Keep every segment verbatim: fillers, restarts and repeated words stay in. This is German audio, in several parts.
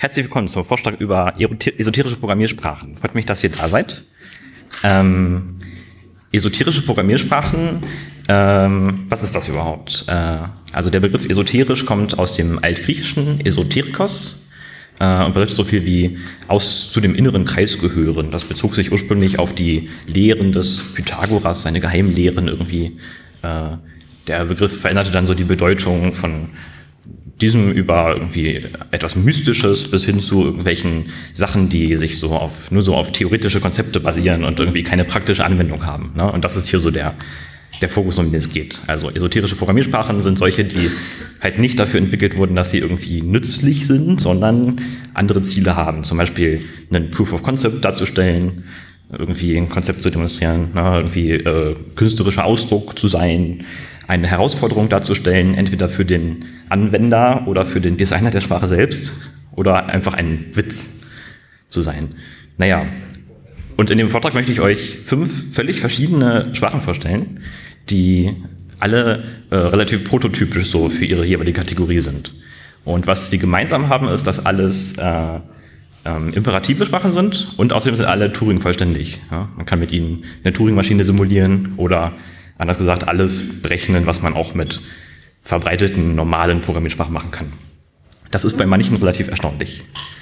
Herzlich willkommen zum Vortrag über esoterische Programmiersprachen. Freut mich, dass ihr da seid. Ähm, esoterische Programmiersprachen, ähm, was ist das überhaupt? Äh, also der Begriff esoterisch kommt aus dem Altgriechischen Esoterikos äh, und bedeutet so viel wie aus zu dem inneren Kreis gehören. Das bezog sich ursprünglich auf die Lehren des Pythagoras, seine Geheimlehren irgendwie. Äh, der Begriff veränderte dann so die Bedeutung von diesem über irgendwie etwas Mystisches bis hin zu irgendwelchen Sachen, die sich so auf, nur so auf theoretische Konzepte basieren und irgendwie keine praktische Anwendung haben. Ne? Und das ist hier so der, der Fokus, um den es geht. Also esoterische Programmiersprachen sind solche, die halt nicht dafür entwickelt wurden, dass sie irgendwie nützlich sind, sondern andere Ziele haben. Zum Beispiel einen Proof of Concept darzustellen, irgendwie ein Konzept zu demonstrieren, ne? irgendwie äh, künstlerischer Ausdruck zu sein, eine Herausforderung darzustellen, entweder für den Anwender oder für den Designer der Sprache selbst oder einfach ein Witz zu sein. Naja, und in dem Vortrag möchte ich euch fünf völlig verschiedene Sprachen vorstellen, die alle äh, relativ prototypisch so für ihre jeweilige Kategorie sind. Und was sie gemeinsam haben, ist, dass alles äh, ähm, imperative Sprachen sind und außerdem sind alle Turing vollständig. Ja? Man kann mit ihnen eine Turing-Maschine simulieren oder anders gesagt, alles berechnen, was man auch mit verbreiteten, normalen Programmiersprachen machen kann. Das ist bei manchen relativ erstaunlich.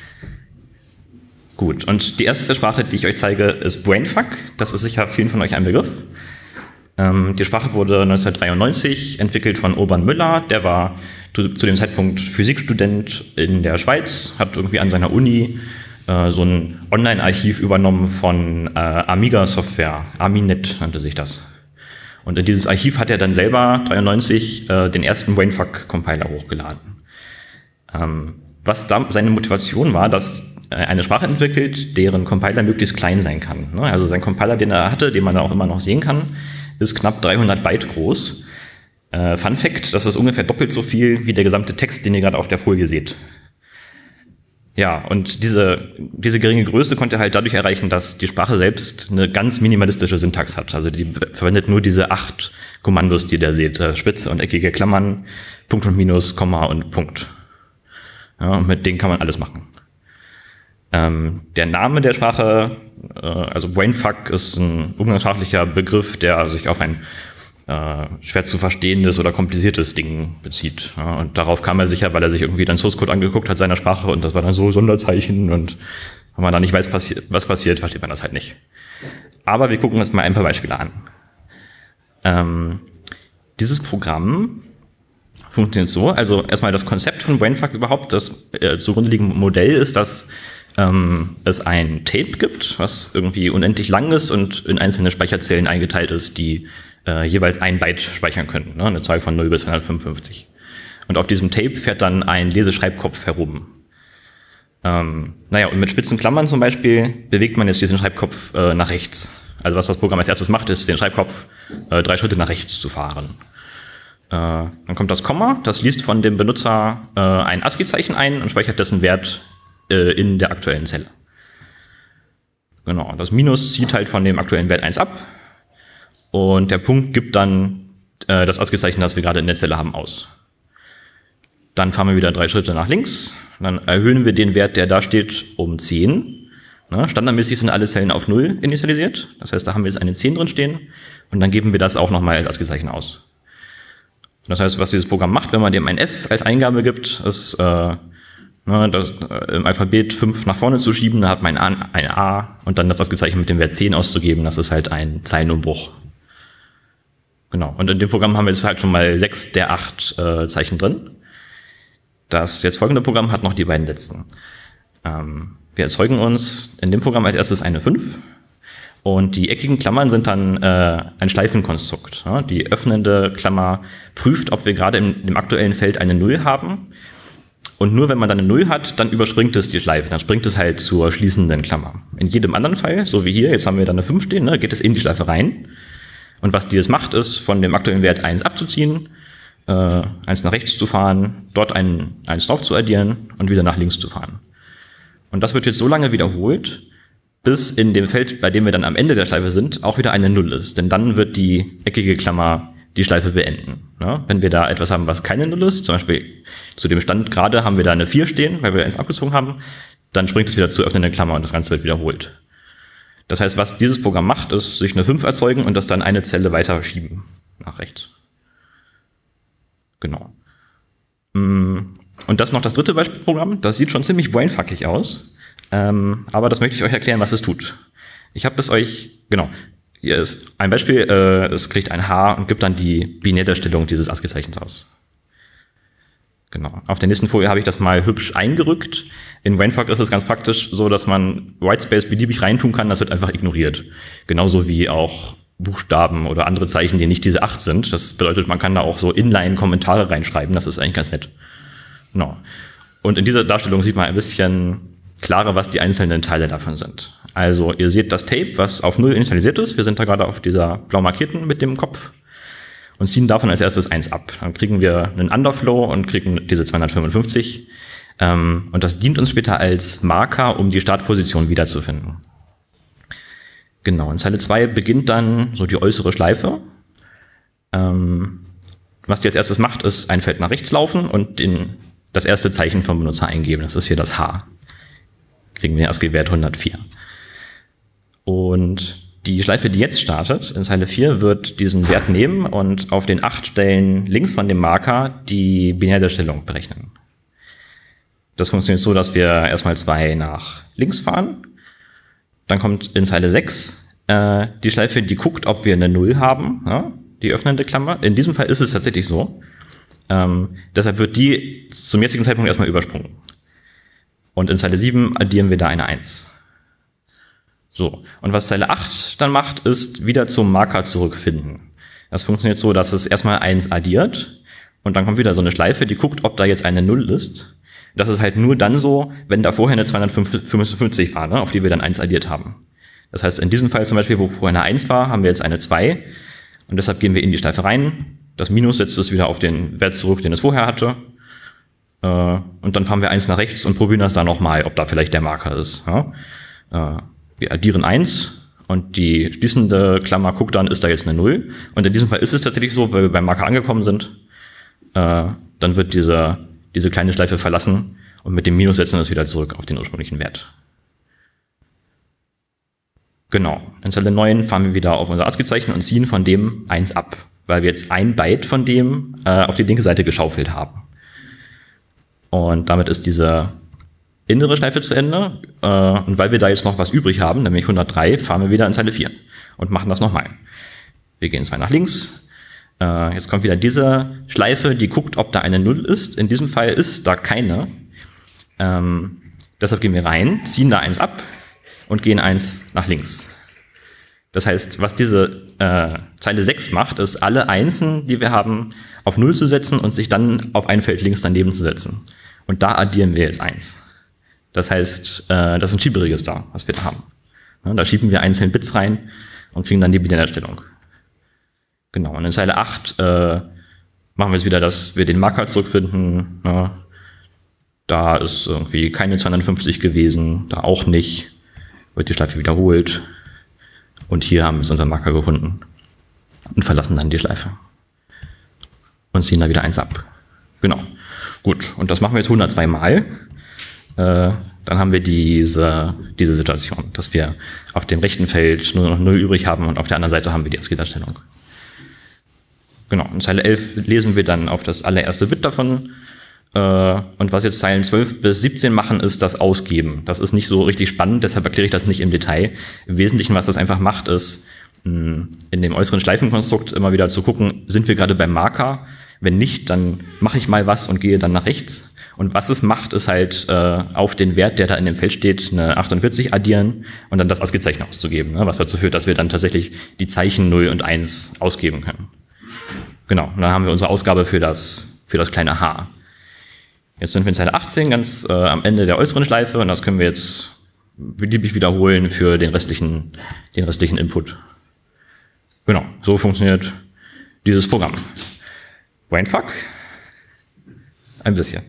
Gut, und die erste Sprache, die ich euch zeige, ist Brainfuck. Das ist sicher vielen von euch ein Begriff. Ähm, die Sprache wurde neunzehnhundertdreiundneunzig entwickelt von Urban Müller. Der war zu, zu dem Zeitpunkt Physikstudent in der Schweiz, hat irgendwie an seiner Uni äh, so ein Online-Archiv übernommen von äh, Amiga-Software. Aminet nannte sich das. Und in dieses Archiv hat er dann selber dreiundneunzig äh, den ersten Brainfuck-Compiler hochgeladen. Ähm, was da seine Motivation war, dass er eine Sprache entwickelt, deren Compiler möglichst klein sein kann. Ne? Also sein Compiler, den er hatte, den man auch immer noch sehen kann, ist knapp dreihundert Byte groß. Äh, Fun Fact, das ist ungefähr doppelt so viel wie der gesamte Text, den ihr gerade auf der Folie seht. Ja, und diese, diese geringe Größe konnte er halt dadurch erreichen, dass die Sprache selbst eine ganz minimalistische Syntax hat. Also die verwendet nur diese acht Kommandos, die ihr seht. Spitze und eckige Klammern, Punkt und Minus, Komma und Punkt. Ja, und mit denen kann man alles machen. Ähm, der Name der Sprache, äh, also Brainfuck, ist ein umgangssprachlicher Begriff, der sich auf ein äh, schwer zu verstehendes oder kompliziertes Ding bezieht. Ja, und darauf kam er sicher, weil er sich irgendwie dann Source Code angeguckt hat seiner Sprache und das war dann so Sonderzeichen und wenn man da nicht weiß, passi- was passiert, versteht man das halt nicht. Aber wir gucken uns mal ein paar Beispiele an. Ähm, dieses Programm funktioniert so, also erstmal das Konzept von Brainfuck überhaupt, das äh, zugrunde liegende Modell ist, dass ähm, es ein Tape gibt, was irgendwie unendlich lang ist und in einzelne Speicherzellen eingeteilt ist, die äh, jeweils ein Byte speichern können, ne? Eine Zahl von null bis hundertfünfundfünfzig. Und auf diesem Tape fährt dann ein Leseschreibkopf herum. Ähm, naja, und mit spitzen Klammern zum Beispiel bewegt man jetzt diesen Schreibkopf äh, nach rechts. Also was das Programm als erstes macht, ist, den Schreibkopf äh, drei Schritte nach rechts zu fahren. Äh, dann kommt das Komma, das liest von dem Benutzer äh, ein ASCII-Zeichen ein und speichert dessen Wert äh, in der aktuellen Zelle. Genau, das Minus zieht halt von dem aktuellen Wert eins ab. Und der Punkt gibt dann äh, das ASCII-Zeichen, das wir gerade in der Zelle haben, aus. Dann fahren wir wieder drei Schritte nach links. Dann erhöhen wir den Wert, der da steht, um zehn. Ne? Standardmäßig sind alle Zellen auf null initialisiert. Das heißt, da haben wir jetzt eine zehn drin stehen. Und dann geben wir das auch nochmal als ASCII-Zeichen aus. Das heißt, was dieses Programm macht, wenn man dem ein F als Eingabe gibt, ist äh, ne, das, äh, im Alphabet fünf nach vorne zu schieben. Dann hat man ein A, ein A und dann das ASCII-Zeichen mit dem Wert zehn auszugeben. Das ist halt ein Zeilenumbruch. Genau, und in dem Programm haben wir jetzt halt schon mal sechs der acht äh, Zeichen drin. Das jetzt folgende Programm hat noch die beiden letzten. Ähm, wir erzeugen uns in dem Programm als erstes eine fünf und die eckigen Klammern sind dann äh, ein Schleifenkonstrukt. Ja? Die öffnende Klammer prüft, ob wir gerade in dem aktuellen Feld eine null haben und nur wenn man dann eine null hat, dann überspringt es die Schleife, dann springt es halt zur schließenden Klammer. In jedem anderen Fall, so wie hier, jetzt haben wir da eine fünf stehen, ne, geht es in die Schleife rein. Und was die jetzt macht, ist, von dem aktuellen Wert eins abzuziehen, äh, eins nach rechts zu fahren, dort ein, eins drauf zu addieren und wieder nach links zu fahren. Und das wird jetzt so lange wiederholt, bis in dem Feld, bei dem wir dann am Ende der Schleife sind, auch wieder eine null ist. Denn dann wird die eckige Klammer die Schleife beenden. Ne? Wenn wir da etwas haben, was keine Null ist, zum Beispiel zu dem Stand gerade haben wir da eine vier stehen, weil wir eins abgezogen haben, dann springt es wieder zur öffnenden Klammer und das Ganze wird wiederholt. Das heißt, was dieses Programm macht, ist sich eine fünf erzeugen und das dann eine Zelle weiter schieben nach rechts. Genau. Und das noch das dritte Beispielprogramm. Das sieht schon ziemlich brainfuckig aus, ähm, aber das möchte ich euch erklären, was es tut. Ich habe es euch, genau, hier ist ein Beispiel, äh, es kriegt ein H und gibt dann die Binärdarstellung dieses ASCII-Zeichens aus. Genau. Auf der nächsten Folie habe ich das mal hübsch eingerückt. In brainfuck ist es ganz praktisch so, dass man Whitespace beliebig reintun kann, das wird einfach ignoriert. Genauso wie auch Buchstaben oder andere Zeichen, die nicht diese acht sind. Das bedeutet, man kann da auch so Inline-Kommentare reinschreiben, das ist eigentlich ganz nett. Genau. Und in dieser Darstellung sieht man ein bisschen klarer, was die einzelnen Teile davon sind. Also ihr seht das Tape, was auf null initialisiert ist. Wir sind da gerade auf dieser blau markierten mit dem Kopf und ziehen davon als erstes eins ab. Dann kriegen wir einen Underflow und kriegen diese zweihundertfünfundfünfzig. Ähm, und das dient uns später als Marker, um die Startposition wiederzufinden. Genau, in Zeile zwei beginnt dann so die äußere Schleife. Ähm, was die als erstes macht, ist ein Feld nach rechts laufen und den, das erste Zeichen vom Benutzer eingeben. Das ist hier das H. Kriegen wir den ASCII-Wert hundertvier. Und die Schleife, die jetzt startet, in Zeile vier, wird diesen Wert nehmen und auf den acht Stellen links von dem Marker die Binärdarstellung berechnen. Das funktioniert so, dass wir erstmal zwei nach links fahren. Dann kommt in Zeile sechs äh, die Schleife, die guckt, ob wir eine Null haben, ja, die öffnende Klammer. In diesem Fall ist es tatsächlich so. Ähm, deshalb wird die zum jetzigen Zeitpunkt erstmal übersprungen. Und in Zeile sieben addieren wir da eine eins. So, und was Zeile acht dann macht, ist wieder zum Marker zurückfinden. Das funktioniert so, dass es erstmal eins addiert und dann kommt wieder so eine Schleife, die guckt, ob da jetzt eine Null ist. Das ist halt nur dann so, wenn da vorher eine zweihundertfünfundfünfzig war, ne, auf die wir dann eins addiert haben. Das heißt, in diesem Fall zum Beispiel, wo vorher eine eins war, haben wir jetzt eine zwei und deshalb gehen wir in die Schleife rein. Das Minus setzt es wieder auf den Wert zurück, den es vorher hatte. Äh, und dann fahren wir eins nach rechts und probieren das dann nochmal, ob da vielleicht der Marker ist. Ja? Äh, wir addieren eins und die schließende Klammer guckt dann, ist da jetzt eine Null. Und in diesem Fall ist es tatsächlich so, weil wir beim Marker angekommen sind. Äh, dann wird diese, diese kleine Schleife verlassen und mit dem Minus setzen wir es wieder zurück auf den ursprünglichen Wert. Genau. In Zeile neun fahren wir wieder auf unser ASCII-Zeichen und ziehen von dem eins ab, weil wir jetzt ein Byte von dem äh, auf die linke Seite geschaufelt haben. Und damit ist diese innere Schleife zu Ende. Äh, und weil wir da jetzt noch was übrig haben, nämlich hundertdrei, fahren wir wieder in Zeile vier und machen das nochmal. Wir gehen zwei nach links. Äh, jetzt kommt wieder diese Schleife, die guckt, ob da eine Null ist. In diesem Fall ist da keine. Ähm, deshalb gehen wir rein, ziehen da eins ab und gehen eins nach links. Das heißt, was diese äh, Zeile sechs macht, ist, alle Einsen, die wir haben, auf null zu setzen und sich dann auf ein Feld links daneben zu setzen. Und da addieren wir jetzt eins. Das heißt, äh, das ist ein Schieberegister, was wir da haben. Ja, da schieben wir einzelne Bits rein und kriegen dann die Binärdarstellung. Genau, und in Zeile acht äh, machen wir es wieder, dass wir den Marker zurückfinden. Ja, da ist irgendwie keine zweihundertfünfzig gewesen, da auch nicht. Wird die Schleife wiederholt. Und hier haben wir unseren Marker gefunden und verlassen dann die Schleife. Und ziehen da wieder eins ab. Genau. Gut, und das machen wir jetzt hundertzwei Mal. Äh, dann haben wir diese, diese Situation, dass wir auf dem rechten Feld nur noch null übrig haben und auf der anderen Seite haben wir die ASCII-Darstellung. Genau, in Zeile elf lesen wir dann auf das allererste Bit davon. Und was jetzt Zeilen zwölf bis siebzehn machen, ist das Ausgeben. Das ist nicht so richtig spannend, deshalb erkläre ich das nicht im Detail. Im Wesentlichen, was das einfach macht, ist, in dem äußeren Schleifenkonstrukt immer wieder zu gucken, sind wir gerade beim Marker? Wenn nicht, dann mache ich mal was und gehe dann nach rechts. Und was es macht, ist halt äh, auf den Wert, der da in dem Feld steht, eine achtundvierzig addieren und dann das ASCII-Zeichen auszugeben, ne? Was dazu führt, dass wir dann tatsächlich die Zeichen null und eins ausgeben können. Genau, und dann haben wir unsere Ausgabe für das, für das kleine H. Jetzt sind wir in Zeile achtzehn, ganz äh, am Ende der äußeren Schleife und das können wir jetzt beliebig wiederholen für den restlichen, den restlichen Input. Genau, so funktioniert dieses Programm. Brainfuck? Ein bisschen.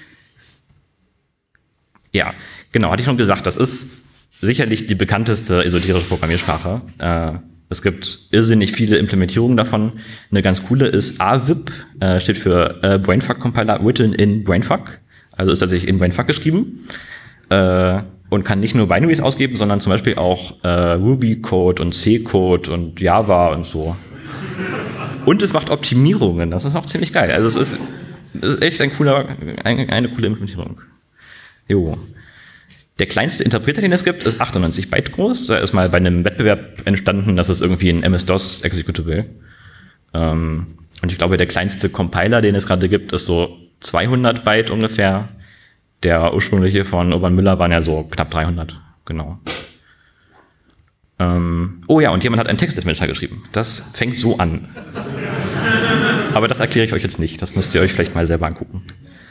Ja, genau, hatte ich schon gesagt, das ist sicherlich die bekannteste esoterische Programmiersprache. Äh, Es gibt irrsinnig viele Implementierungen davon. Eine ganz coole ist A V I P, äh, steht für äh, Brainfuck Compiler Written in Brainfuck. Also ist tatsächlich in Brainfuck geschrieben. Äh, und kann nicht nur Binaries ausgeben, sondern zum Beispiel auch äh, Ruby-Code und C-Code und Java und so. Und es macht Optimierungen, das ist auch ziemlich geil. Also es ist, es ist echt ein cooler, ein, eine coole Implementierung. Jo. Der kleinste Interpreter, den es gibt, ist achtundneunzig Byte groß. Da ist mal bei einem Wettbewerb entstanden, das ist irgendwie ein M S-DOS Executable. Ähm, und ich glaube, der kleinste Compiler, den es gerade gibt, ist so zweihundert Byte ungefähr. Der ursprüngliche von Urban Müller waren ja so knapp dreihundert, genau. Ähm, oh ja, und jemand hat einen Textadventure geschrieben. Das fängt so an. Aber das erkläre ich euch jetzt nicht. Das müsst ihr euch vielleicht mal selber angucken.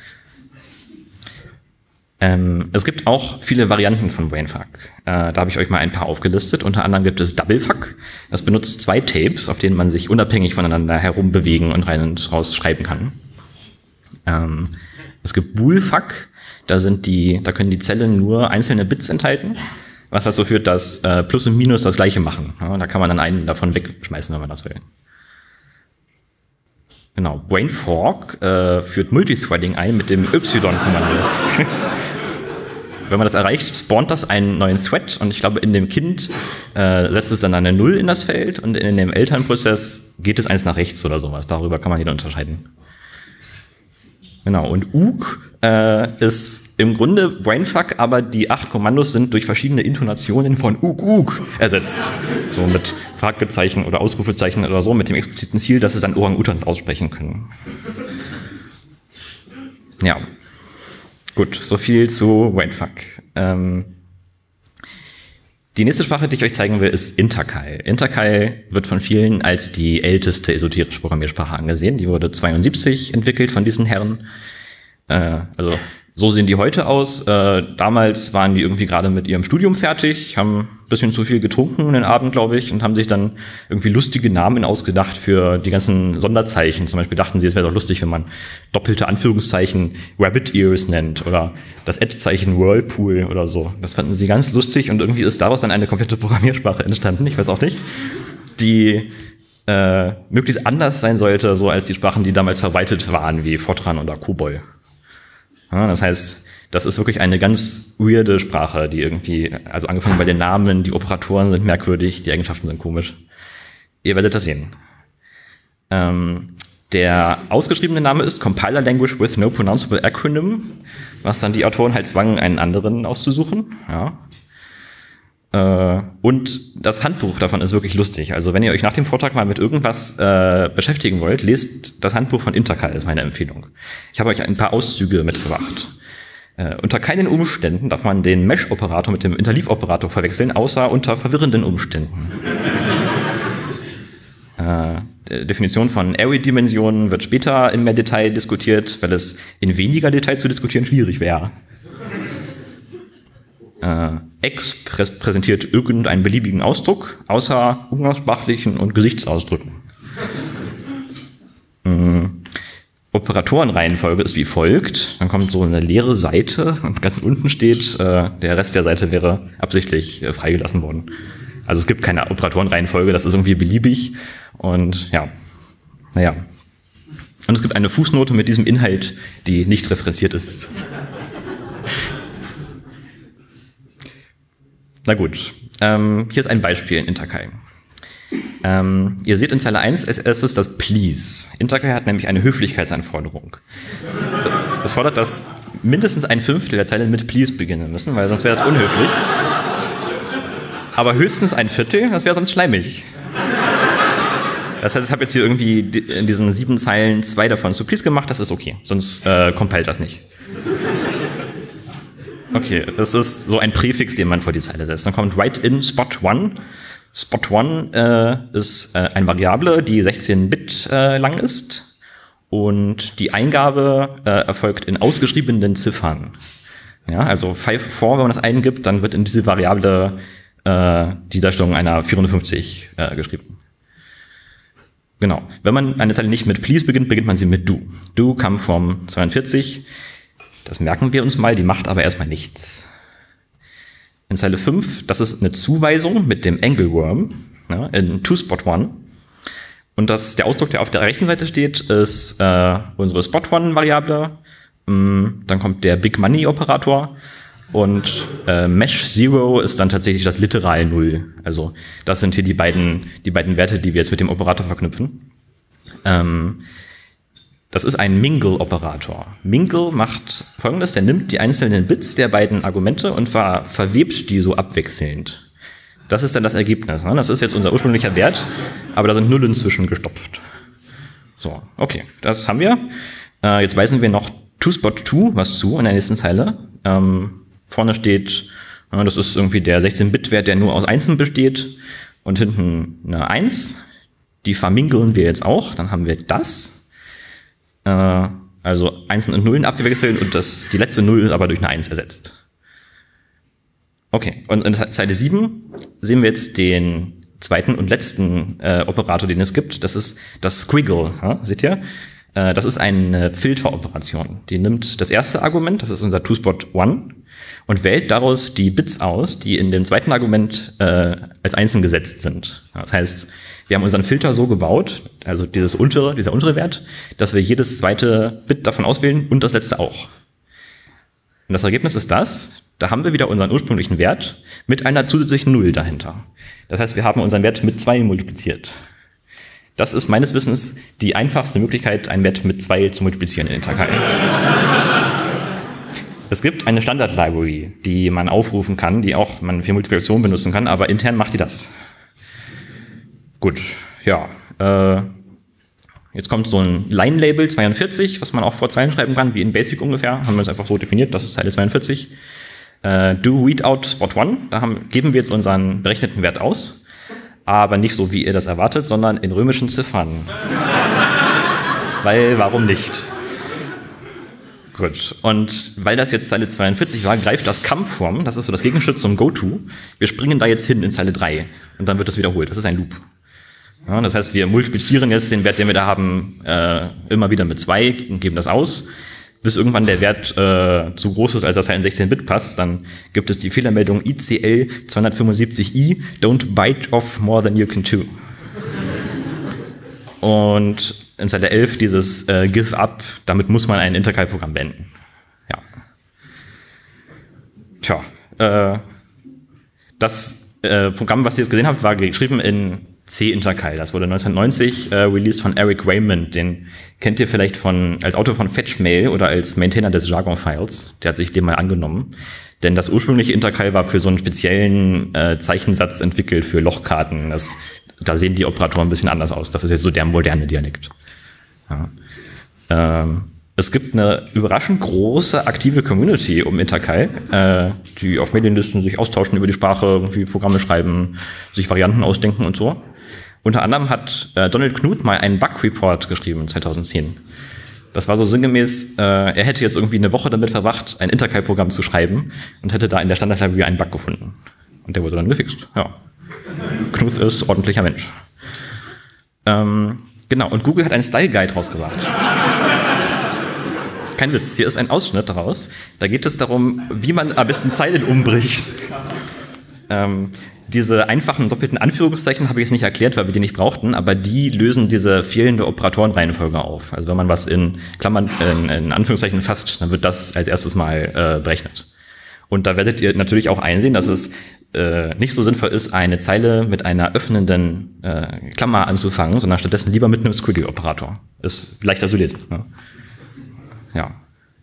Ähm, es gibt auch viele Varianten von Brainfuck. Äh, da habe ich euch mal ein paar aufgelistet. Unter anderem gibt es Doublefuck. Das benutzt zwei Tapes, auf denen man sich unabhängig voneinander herum bewegen und rein und raus schreiben kann. Ähm, es gibt Boolfuck. Da sind die, da können die Zellen nur einzelne Bits enthalten, was dazu führt, dass äh, Plus und Minus das gleiche machen. Ja, da kann man dann einen davon wegschmeißen, wenn man das will. Genau, Brainfork äh, führt Multithreading ein mit dem Y-Kommando. Wenn man das erreicht, spawnt das einen neuen Thread und ich glaube, in dem Kind äh, setzt es dann eine Null in das Feld und in dem Elternprozess geht es eins nach rechts oder sowas. Darüber kann man wieder unterscheiden. Genau, und U K äh, ist im Grunde Brainfuck, aber die acht Kommandos sind durch verschiedene Intonationen von U K U K ersetzt. So mit Fragezeichen oder Ausrufezeichen oder so, mit dem expliziten Ziel, dass sie dann Orang-Utans aussprechen können. Ja, gut, so viel zu Brainfuck. Ähm, die nächste Sprache, die ich euch zeigen will, ist Intercal. Intercal wird von vielen als die älteste esoterische Programmiersprache angesehen. Die wurde zweiundsiebzig entwickelt von diesen Herren. Äh, also so sehen die heute aus. Äh, damals waren die irgendwie gerade mit ihrem Studium fertig, haben ein bisschen zu viel getrunken den Abend, glaube ich, und haben sich dann irgendwie lustige Namen ausgedacht für die ganzen Sonderzeichen. Zum Beispiel dachten sie, es wäre doch lustig, wenn man doppelte Anführungszeichen Rabbit Ears nennt oder das Ad-Zeichen Whirlpool oder so. Das fanden sie ganz lustig und irgendwie ist daraus dann eine komplette Programmiersprache entstanden. Ich weiß auch nicht. Die äh, möglichst anders sein sollte, so als die Sprachen, die damals verbreitet waren, wie Fortran oder COBOL. Ja, das heißt, das ist wirklich eine ganz weirde Sprache, die irgendwie, also angefangen bei den Namen, die Operatoren sind merkwürdig, die Eigenschaften sind komisch. Ihr werdet das sehen. Ähm, der ausgeschriebene Name ist Compiler Language with No Pronounceable Acronym, was dann die Autoren halt zwangen, einen anderen auszusuchen. Ja. Äh, und das Handbuch davon ist wirklich lustig. Also wenn ihr euch nach dem Vortrag mal mit irgendwas äh, beschäftigen wollt, lest das Handbuch von Intercal, ist meine Empfehlung. Ich habe euch ein paar Auszüge mitgebracht. Äh, unter keinen Umständen darf man den Mesh-Operator mit dem Interleave-Operator verwechseln, außer unter verwirrenden Umständen. äh, die Definition von Array-Dimensionen wird später in mehr Detail diskutiert, weil es in weniger Detail zu diskutieren schwierig wäre. Äh, X prä präsentiert irgendeinen beliebigen Ausdruck, außer umgangssprachlichen und Gesichtsausdrücken. ähm, Operatorenreihenfolge ist wie folgt. Dann kommt so eine leere Seite und ganz unten steht, äh, der Rest der Seite wäre absichtlich äh, freigelassen worden. Also es gibt keine Operatorenreihenfolge, das ist irgendwie beliebig. Und ja, naja. Und es gibt eine Fußnote mit diesem Inhalt, die nicht referenziert ist. Na gut, ähm, hier ist ein Beispiel in Intercal. Ähm, ihr seht in Zeile eins als erstes das Please. Intercal hat nämlich eine Höflichkeitsanforderung. Das fordert, dass mindestens ein Fünftel der Zeilen mit Please beginnen müssen, weil sonst wäre das unhöflich. Aber höchstens ein Viertel, das wäre sonst schleimig. Das heißt, ich habe jetzt hier irgendwie in diesen sieben Zeilen zwei davon zu Please gemacht, das ist okay, sonst äh, compile das nicht. Okay, das ist so ein Präfix, den man vor die Zeile setzt. Dann kommt write in spot one. Spot one äh, ist äh, eine Variable, die sechzehn Bit äh, lang ist. Und die Eingabe äh, erfolgt in ausgeschriebenen Ziffern. Ja, also five four, wenn man das eingibt, dann wird in diese Variable äh, die Darstellung einer vierhundertfünfzig äh, geschrieben. Genau. Wenn man eine Zeile nicht mit please beginnt, beginnt man sie mit do. Do come from zweiundvierzig. Das merken wir uns mal, die macht aber erstmal nichts. In Zeile fünf, das ist eine Zuweisung mit dem Angleworm. ne, in two spot one. Und das, der Ausdruck, der auf der rechten Seite steht, ist äh, unsere spot one Variable. Mm, dann kommt der Big Money Operator. Und äh, Mesh Zero ist dann tatsächlich das Literal Null. Also das sind hier die beiden, die beiden Werte, die wir jetzt mit dem Operator verknüpfen. Ähm, das ist ein Mingle-Operator. Mingle macht Folgendes: Der nimmt die einzelnen Bits der beiden Argumente und ver verwebt die so abwechselnd. Das ist dann das Ergebnis. Ne? Das ist jetzt unser ursprünglicher Wert, aber da sind Nullen zwischen gestopft. So, okay, das haben wir. Äh, jetzt weisen wir noch two spot two was zu in der nächsten Zeile. Ähm, Vorne steht, ja, das ist irgendwie der sechzehn Bit Wert, der nur aus Einsen besteht. Und hinten eine eins. Die vermingeln wir jetzt auch. Dann haben wir das. Äh, also Einsen und Nullen abgewechselt und das, die letzte Null ist aber durch eine eins ersetzt. Okay, und in Zeile sieben sehen wir jetzt den zweiten und letzten äh, Operator, den es gibt. Das ist das Squiggle. Ja, seht ihr? Äh, das ist eine Filteroperation. Die nimmt das erste Argument, das ist unser two spot one, und wählt daraus die Bits aus, die in dem zweiten Argument äh, als Einsen gesetzt sind. Das heißt, wir haben unseren Filter so gebaut, also dieses untere, dieser untere Wert, dass wir jedes zweite Bit davon auswählen und das letzte auch. Und das Ergebnis ist das: Da haben wir wieder unseren ursprünglichen Wert mit einer zusätzlichen Null dahinter. Das heißt, wir haben unseren Wert mit zwei multipliziert. Das ist meines Wissens die einfachste Möglichkeit, einen Wert mit zwei zu multiplizieren in Interkal. Es gibt eine Standard-Library, die man aufrufen kann, die auch man für Multiplikation benutzen kann, aber intern macht die das. Gut, ja. Äh, jetzt kommt so ein Line-Label zweiundvierzig, was man auch vor Zeilen schreiben kann, wie in Basic ungefähr. Haben wir es einfach so definiert, das ist Zeile zweiundvierzig. Äh, do read out spot one, da haben, geben wir jetzt unseren berechneten Wert aus, aber nicht so, wie ihr das erwartet, sondern in römischen Ziffern. Weil, warum nicht? Gut, und weil das jetzt Zeile zweiundvierzig war, greift das Come From, das ist so das Gegenstück zum Goto. Wir springen da jetzt hin in Zeile drei und dann wird das wiederholt. Das ist ein Loop. Ja, das heißt, wir multiplizieren jetzt den Wert, den wir da haben, äh, immer wieder mit zwei und geben das aus, bis irgendwann der Wert äh, zu groß ist, als dass er in sechzehn Bit passt. Dann gibt es die Fehlermeldung I C L zweihundertfünfundsiebzig i, don't bite off more than you can chew. Und in Zeile elf dieses äh, Give up, damit muss man ein Interkal-Programm beenden. Ja. Tja, äh, das äh, Programm, was ihr jetzt gesehen habt, war geschrieben in C-Interkal. Das wurde neunzehnhundertneunzig äh, released von Eric Raymond. Den kennt ihr vielleicht von, als Autor von FetchMail oder als Maintainer des Jargon-Files. Der hat sich dem mal angenommen. Denn das ursprüngliche Interkal war für so einen speziellen äh, Zeichensatz entwickelt für Lochkarten. Das, da sehen die Operatoren ein bisschen anders aus. Das ist jetzt so der moderne Dialekt. Ja. Ähm, es gibt eine überraschend große aktive Community um Interkal, äh, die auf Mailinglisten sich austauschen über die Sprache, irgendwie Programme schreiben, sich Varianten ausdenken und so. Unter anderem hat äh, Donald Knuth mal einen Bug-Report geschrieben zweitausendzehn. Das war so sinngemäß, äh, er hätte jetzt irgendwie eine Woche damit verbracht, ein Interkal-Programm zu schreiben und hätte da in der Standard-Library einen Bug gefunden. Und der wurde dann gefixt. Ja. Knuth ist ordentlicher Mensch. Ähm, genau, und Google hat einen Style-Guide rausgebracht. Kein Witz, hier ist ein Ausschnitt daraus. Da geht es darum, wie man am besten Zeilen umbricht. Ähm, diese einfachen doppelten Anführungszeichen habe ich jetzt nicht erklärt, weil wir die nicht brauchten, aber die lösen diese fehlende Operatorenreihenfolge auf. Also wenn man was in Klammern, in, in Anführungszeichen fasst, dann wird das als erstes mal äh, berechnet. Und da werdet ihr natürlich auch einsehen, dass es äh, nicht so sinnvoll ist, eine Zeile mit einer öffnenden äh, Klammer anzufangen, sondern stattdessen lieber mit einem Squiggle-Operator. Ist leichter zu lesen. Ne? Ja.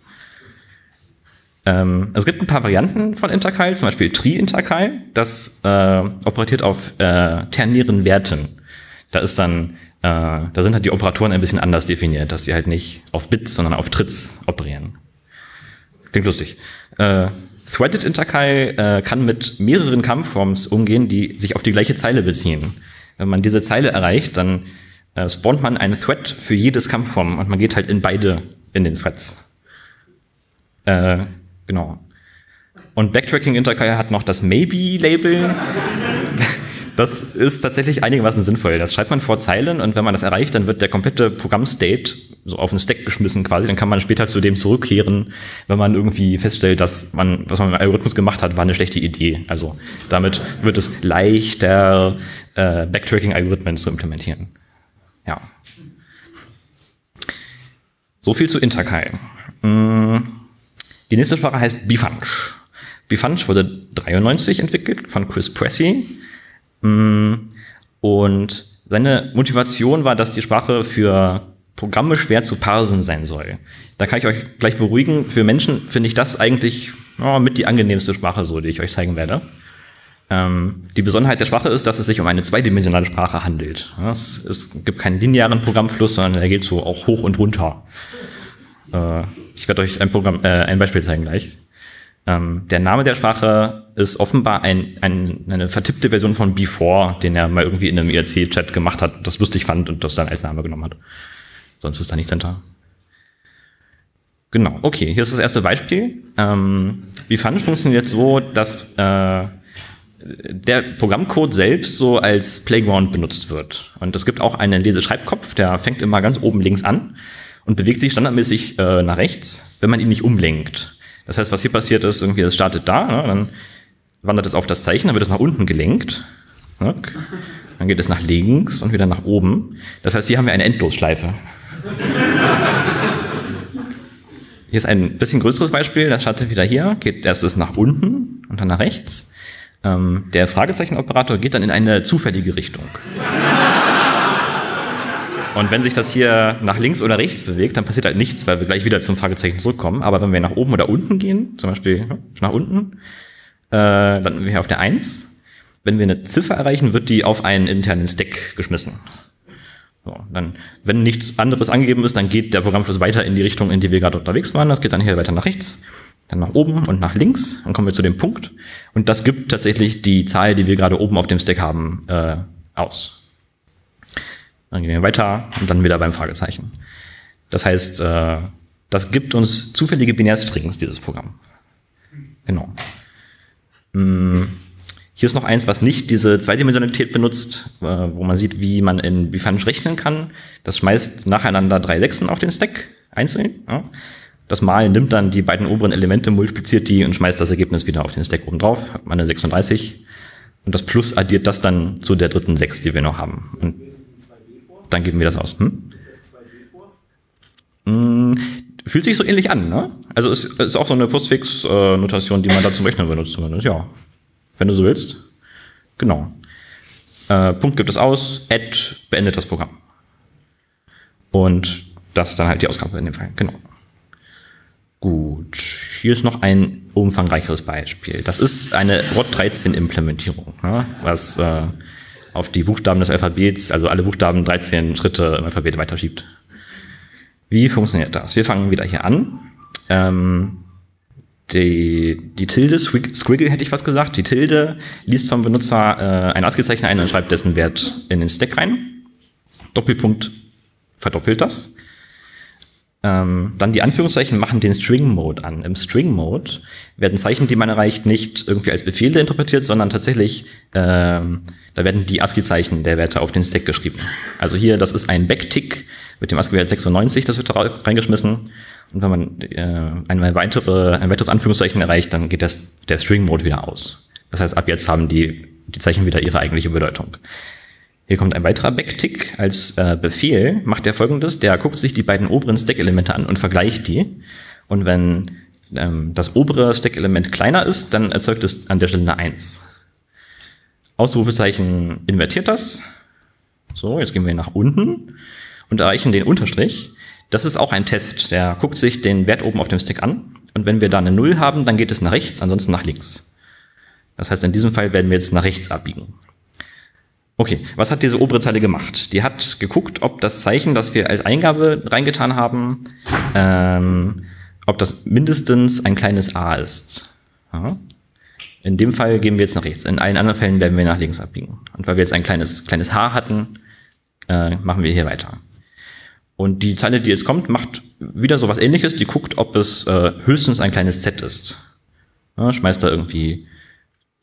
Ähm, es gibt ein paar Varianten von Interkal, zum Beispiel Tri-Interkal, das äh, operiert auf äh, ternären Werten. Da ist dann, äh, da sind halt die Operatoren ein bisschen anders definiert, dass sie halt nicht auf Bits, sondern auf Trits operieren. Klingt lustig. Äh, Threaded Interkal äh, kann mit mehreren Come-Froms umgehen, die sich auf die gleiche Zeile beziehen. Wenn man diese Zeile erreicht, dann äh, spawnt man einen Thread für jedes Come-From und man geht halt in beide in den Threads. Äh, genau. Und Backtracking Interkal hat noch das Maybe-Label. Das ist tatsächlich einigermaßen sinnvoll. Das schreibt man vor Zeilen und wenn man das erreicht, dann wird der komplette Programmstate so auf einen Stack geschmissen quasi. Dann kann man später zu dem zurückkehren, wenn man irgendwie feststellt, dass man, was man mit dem Algorithmus gemacht hat, war eine schlechte Idee. Also damit wird es leichter, äh, Backtracking-Algorithmen zu implementieren. Ja. So viel zu Interkay. Die nächste Sprache heißt Bfunch. Bfunch wurde dreiundneunzig entwickelt von Chris Pressey. Und seine Motivation war, dass die Sprache für Programme schwer zu parsen sein soll. Da kann ich euch gleich beruhigen. Für Menschen finde ich das eigentlich oh, mit die angenehmste Sprache, so, die ich euch zeigen werde. Ähm, die Besonderheit der Sprache ist, dass es sich um eine zweidimensionale Sprache handelt. Es, es gibt keinen linearen Programmfluss, sondern er geht so auch hoch und runter. Äh, ich werde euch ein, Programm, äh, ein Beispiel zeigen gleich. Ähm, der Name der Sprache ist offenbar ein, ein, eine vertippte Version von Before, den er mal irgendwie in einem I R C-Chat gemacht hat, das lustig fand und das dann als Name genommen hat. Sonst ist da nichts hinter. Genau, okay, hier ist das erste Beispiel. Ähm, Bfunch funktioniert so, dass äh, der Programmcode selbst so als Playground benutzt wird. Und es gibt auch einen Leseschreibkopf, der fängt immer ganz oben links an und bewegt sich standardmäßig äh, nach rechts, wenn man ihn nicht umlenkt. Das heißt, was hier passiert ist, irgendwie es startet da, ne, dann wandert es auf das Zeichen, dann wird es nach unten gelenkt. Ne, dann geht es nach links und wieder nach oben. Das heißt, hier haben wir eine Endlosschleife. Hier ist ein bisschen größeres Beispiel, das startet wieder hier, geht erstes nach unten und dann nach rechts. Ähm, der Fragezeichenoperator geht dann in eine zufällige Richtung. Und wenn sich das hier nach links oder rechts bewegt, dann passiert halt nichts, weil wir gleich wieder zum Fragezeichen zurückkommen. Aber wenn wir nach oben oder unten gehen, zum Beispiel nach unten, äh, landen wir hier auf der eins. Wenn wir eine Ziffer erreichen, wird die auf einen internen Stack geschmissen. So, dann, wenn nichts anderes angegeben ist, dann geht der Programmfluss weiter in die Richtung, in die wir gerade unterwegs waren. Das geht dann hier weiter nach rechts, dann nach oben und nach links. Dann kommen wir zu dem Punkt. Und das gibt tatsächlich die Zahl, die wir gerade oben auf dem Stack haben, äh, aus. Dann gehen wir weiter und dann wieder beim Fragezeichen. Das heißt, äh, das gibt uns zufällige Binärstrings, dieses Programm. Genau. Hm. Hier ist noch eins, was nicht diese Zweidimensionalität benutzt, äh, wo man sieht, wie man in Bfunch rechnen kann. Das schmeißt nacheinander drei Sechsen auf den Stack, einzeln. Ja. Das Mal nimmt dann die beiden oberen Elemente, multipliziert die und schmeißt das Ergebnis wieder auf den Stack oben drauf. Hat man eine sechsunddreißig. Und das Plus addiert das dann zu der dritten sechs, die wir noch haben. Und dann geben wir das aus. Hm? Hm, fühlt sich so ähnlich an, ne? Also es ist auch so eine Postfix-Notation, die man da zum Rechnen benutzt zumindest, ja. Wenn du so willst. Genau. Äh, Punkt gibt es aus, Add beendet das Programm. Und das ist dann halt die Ausgabe in dem Fall. Genau. Gut. Hier ist noch ein umfangreicheres Beispiel. Das ist eine R O T dreizehn Implementierung, ne, was äh, auf die Buchstaben des Alphabets, also alle Buchstaben dreizehn Schritte im Alphabet weiterschiebt. Wie funktioniert das? Wir fangen wieder hier an. Ähm, Die, die Tilde, Squiggle hätte ich fast gesagt, die Tilde liest vom Benutzer äh, ein ASCII-Zeichen ein und schreibt dessen Wert in den Stack rein. Doppelpunkt verdoppelt das. Ähm, dann die Anführungszeichen machen den String-Mode an. Im String-Mode werden Zeichen, die man erreicht, nicht irgendwie als Befehle interpretiert, sondern tatsächlich, ähm, da werden die ASCII-Zeichen der Werte auf den Stack geschrieben. Also hier, das ist ein Backtick mit dem ASCII-Wert sechsundneunzig, das wird da reingeschmissen. Und wenn man äh, eine weitere, ein weiteres Anführungszeichen erreicht, dann geht das, der String-Mode wieder aus. Das heißt, ab jetzt haben die, die Zeichen wieder ihre eigentliche Bedeutung. Hier kommt ein weiterer Backtick als äh, Befehl, macht der Folgendes, der guckt sich die beiden oberen Stack-Elemente an und vergleicht die. Und wenn ähm, das obere Stack-Element kleiner ist, dann erzeugt es an der Stelle eine eins. Ausrufezeichen invertiert das. So, jetzt gehen wir nach unten und erreichen den Unterstrich. Das ist auch ein Test, der guckt sich den Wert oben auf dem Stack an und wenn wir da eine null haben, dann geht es nach rechts, ansonsten nach links. Das heißt, in diesem Fall werden wir jetzt nach rechts abbiegen. Okay, was hat diese obere Zeile gemacht? Die hat geguckt, ob das Zeichen, das wir als Eingabe reingetan haben, ähm, ob das mindestens ein kleines a ist. Ja. In dem Fall gehen wir jetzt nach rechts, in allen anderen Fällen werden wir nach links abbiegen. Und weil wir jetzt ein kleines, kleines h hatten, äh, machen wir hier weiter. Und die Zeile, die jetzt kommt, macht wieder so was Ähnliches. Die guckt, ob es äh, höchstens ein kleines Z ist. Ja, schmeißt da irgendwie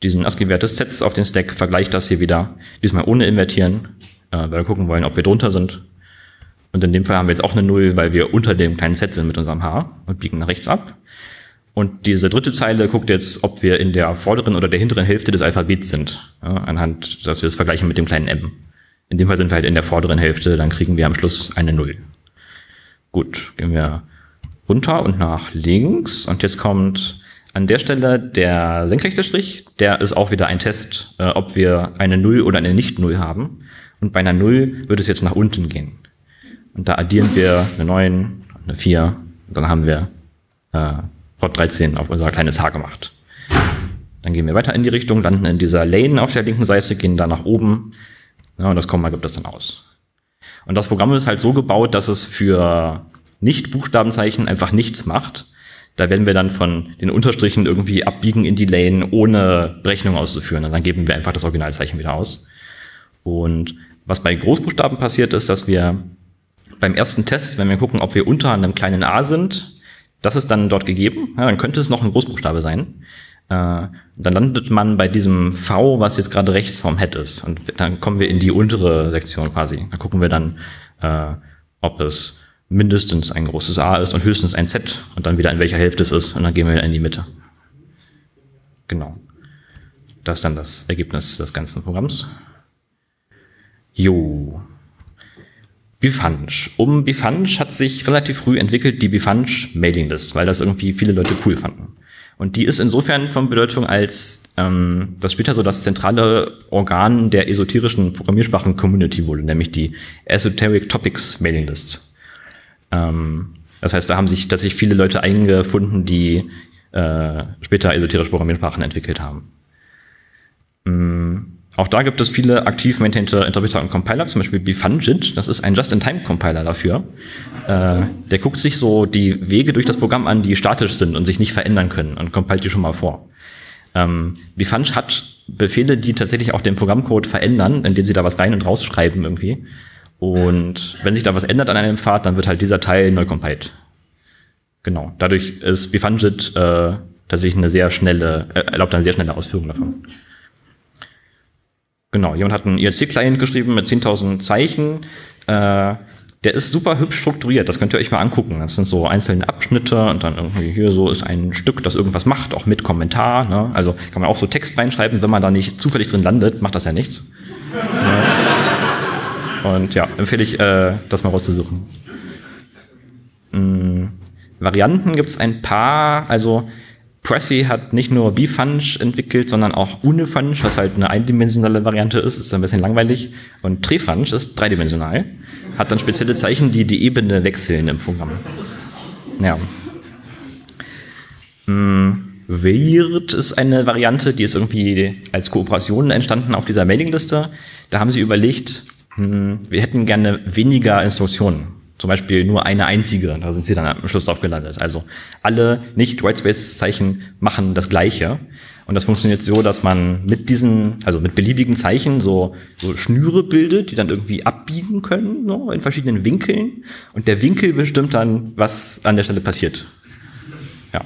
diesen ASCII-Wert des Sets auf den Stack, vergleicht das hier wieder, diesmal ohne invertieren, äh, weil wir gucken wollen, ob wir drunter sind. Und in dem Fall haben wir jetzt auch eine Null, weil wir unter dem kleinen Set sind mit unserem H und biegen nach rechts ab. Und diese dritte Zeile guckt jetzt, ob wir in der vorderen oder der hinteren Hälfte des Alphabets sind, ja, anhand, dass wir es vergleichen mit dem kleinen m. In dem Fall sind wir halt in der vorderen Hälfte, dann kriegen wir am Schluss eine Null. Gut, gehen wir runter und nach links. Und jetzt kommt an der Stelle der senkrechte Strich. Der ist auch wieder ein Test, äh, ob wir eine Null oder eine Nicht-Null haben. Und bei einer Null würde es jetzt nach unten gehen. Und da addieren wir eine neun, eine vier. Und dann haben wir äh, Rot dreizehn auf unser kleines H gemacht. Dann gehen wir weiter in die Richtung, landen in dieser Lane auf der linken Seite, gehen da nach oben. Ja, und das Komma gibt das dann aus. Und das Programm ist halt so gebaut, dass es für Nicht-Buchstabenzeichen einfach nichts macht. Da werden wir dann von den Unterstrichen irgendwie abbiegen in die Lane, ohne Berechnung auszuführen. Und dann geben wir einfach das Originalzeichen wieder aus. Und was bei Großbuchstaben passiert, ist, dass wir beim ersten Test, wenn wir gucken, ob wir unter einem kleinen a sind, das ist dann dort gegeben. Ja, dann könnte es noch ein Großbuchstabe sein. Äh, dann landet man bei diesem V, was jetzt gerade rechts vom Head ist. Und dann kommen wir in die untere Sektion quasi. Da gucken wir dann, äh, ob es mindestens ein großes A ist und höchstens ein Z und dann wieder in welcher Hälfte es ist und dann gehen wir in die Mitte. Genau. Das ist dann das Ergebnis des ganzen Programms. Jo. Bifunch. Um Bifunch hat sich relativ früh entwickelt die Bifunch Mailinglist, weil das irgendwie viele Leute cool fanden. Und die ist insofern von Bedeutung, als ähm, das später so das zentrale Organ der esoterischen Programmiersprachen-Community wurde, nämlich die Esoteric Topics Mailinglist. Ähm, das heißt, da haben sich tatsächlich viele Leute eingefunden, die äh, später esoterische Programmiersprachen entwickelt haben. Ähm, auch da gibt es viele aktiv maintainte Interpreter und Compiler, zum Beispiel Bifungit, das ist ein Just-in-Time-Compiler dafür. Äh, der guckt sich so die Wege durch das Programm an, die statisch sind und sich nicht verändern können und compilt die schon mal vor. Ähm, Bifunch hat Befehle, die tatsächlich auch den Programmcode verändern, indem sie da was rein und rausschreiben irgendwie. Und wenn sich da was ändert an einem Pfad, dann wird halt dieser Teil neu compiled. Genau. Dadurch ist Bifungit äh, tatsächlich eine sehr schnelle, äh, erlaubt eine sehr schnelle Ausführung davon. Genau, jemand hat einen I R C-Client geschrieben mit zehntausend Zeichen. Äh, der ist super hübsch strukturiert, das könnt ihr euch mal angucken. Das sind so einzelne Abschnitte und dann irgendwie hier so ist ein Stück, das irgendwas macht, auch mit Kommentar. Ne? Also kann man auch so Text reinschreiben, wenn man da nicht zufällig drin landet, macht das ja nichts. Ja. Und ja, empfehle ich, äh, das mal rauszusuchen. Mhm. Varianten gibt es ein paar, also Pressy hat nicht nur Bifunch entwickelt, sondern auch Unifunch, was halt eine eindimensionale Variante ist, ist ein bisschen langweilig. Und Trefunch ist dreidimensional, hat dann spezielle Zeichen, die die Ebene wechseln im Programm. Ja. Hm. Weird ist eine Variante, die ist irgendwie als Kooperation entstanden auf dieser Mailingliste. Da haben sie überlegt, hm, wir hätten gerne weniger Instruktionen. Zum Beispiel nur eine einzige, da sind sie dann am Schluss drauf gelandet. Also alle Nicht-Whitespace-Zeichen machen das Gleiche. Und das funktioniert so, dass man mit diesen, also mit beliebigen Zeichen so, so Schnüre bildet, die dann irgendwie abbiegen können, so, in verschiedenen Winkeln. Und der Winkel bestimmt dann, was an der Stelle passiert. Ja.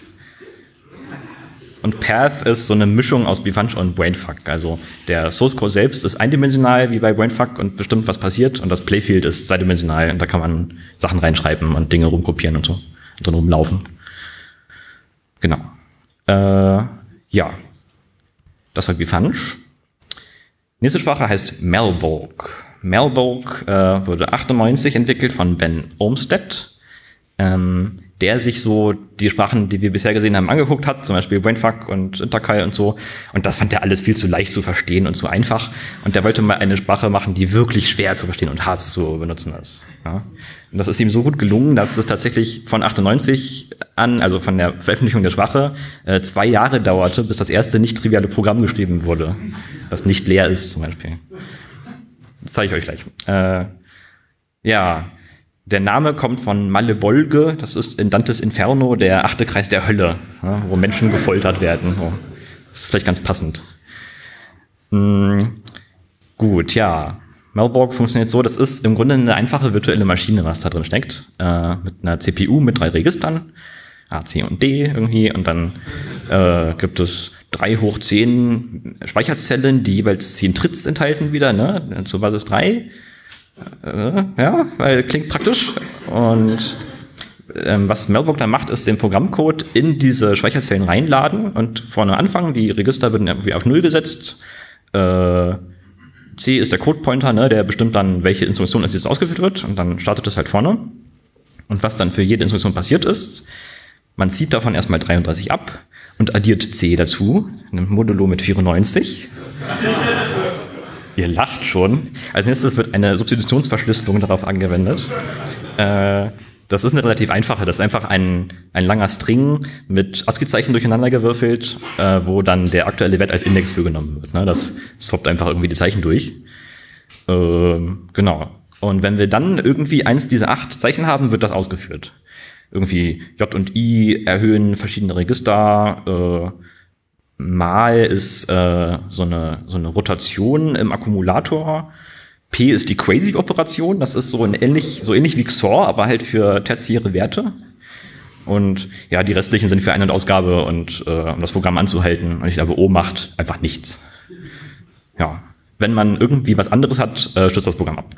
Und Path ist so eine Mischung aus Bifunch und Brainfuck. Also der Source Code selbst ist eindimensional wie bei Brainfuck und bestimmt, was passiert. Und das Playfield ist zweidimensional und da kann man Sachen reinschreiben und Dinge rumkopieren und so. Und dann rumlaufen. Genau. Äh, ja. Das war Bifunch. Nächste Sprache heißt Malbolk. Malbolk äh, wurde achtundneunzig entwickelt von Ben Olmsted. Ähm, der sich so die Sprachen, die wir bisher gesehen haben, angeguckt hat, zum Beispiel Brainfuck und Intercal und so. Und das fand er alles viel zu leicht zu verstehen und zu einfach. Und der wollte mal eine Sprache machen, die wirklich schwer zu verstehen und hart zu benutzen ist. Ja. Und das ist ihm so gut gelungen, dass es tatsächlich von achtundneunzig an, also von der Veröffentlichung der Sprache, äh, zwei Jahre dauerte, bis das erste nicht triviale Programm geschrieben wurde, das nicht leer ist zum Beispiel. Das zeige ich euch gleich. Äh, ja. Der Name kommt von Malebolge, das ist in Dantes Inferno der achte Kreis der Hölle, ja, wo Menschen gefoltert werden. Oh, das ist vielleicht ganz passend. Hm, gut, ja. Malbolk funktioniert so, das ist im Grunde eine einfache virtuelle Maschine, was da drin steckt. Äh, mit einer C P U mit drei Registern, A, C und D irgendwie. Und dann äh, gibt es drei hoch zehn Speicherzellen, die jeweils zehn Tritts enthalten wieder, ne? Zur Basis drei. Äh, ja, weil klingt praktisch. Und ähm, was Malbook dann macht, ist den Programmcode in diese Speicherzellen reinladen und vorne anfangen. Die Register werden irgendwie auf null gesetzt. Äh, C ist der Codepointer, ne? Der bestimmt dann, welche Instruktion als jetzt ausgeführt wird. Und dann startet es halt vorne. Und was dann für jede Instruktion passiert ist, man zieht davon erstmal dreiunddreißig ab und addiert C dazu, nimmt Modulo mit vierundneunzig. Ihr lacht schon. Als nächstes wird eine Substitutionsverschlüsselung darauf angewendet. Äh, das ist eine relativ einfache. Das ist einfach ein, ein langer String mit ASCII-Zeichen durcheinander gewürfelt, äh, wo dann der aktuelle Wert als Index für genommen wird. Ne? Das swappt einfach irgendwie die Zeichen durch. Äh, genau. Und wenn wir dann irgendwie eins dieser acht Zeichen haben, wird das ausgeführt. Irgendwie J und I erhöhen verschiedene Register. Äh, mal ist äh, so eine so eine Rotation im Akkumulator. P ist die Crazy-Operation. Das ist so ein ähnlich so ähnlich wie X O R, aber halt für tertiäre Werte. Und ja, die restlichen sind für Ein- und Ausgabe und äh, um das Programm anzuhalten. Und ich glaube, O macht einfach nichts. Ja, wenn man irgendwie was anderes hat, äh, stürzt das Programm ab.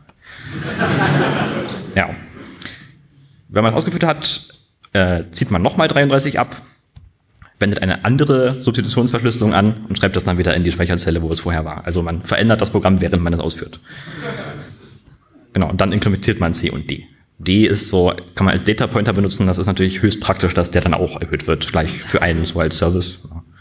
Ja. Wenn man es ausgeführt hat, äh, zieht man nochmal dreiunddreißig ab, wendet eine andere Substitutionsverschlüsselung an und schreibt das dann wieder in die Speicherzelle, wo es vorher war. Also man verändert das Programm, während man es ausführt. Genau, und dann implementiert man C und D. D ist so, kann man als Data Pointer benutzen, das ist natürlich höchst praktisch, dass der dann auch erhöht wird, gleich für einen so als Service.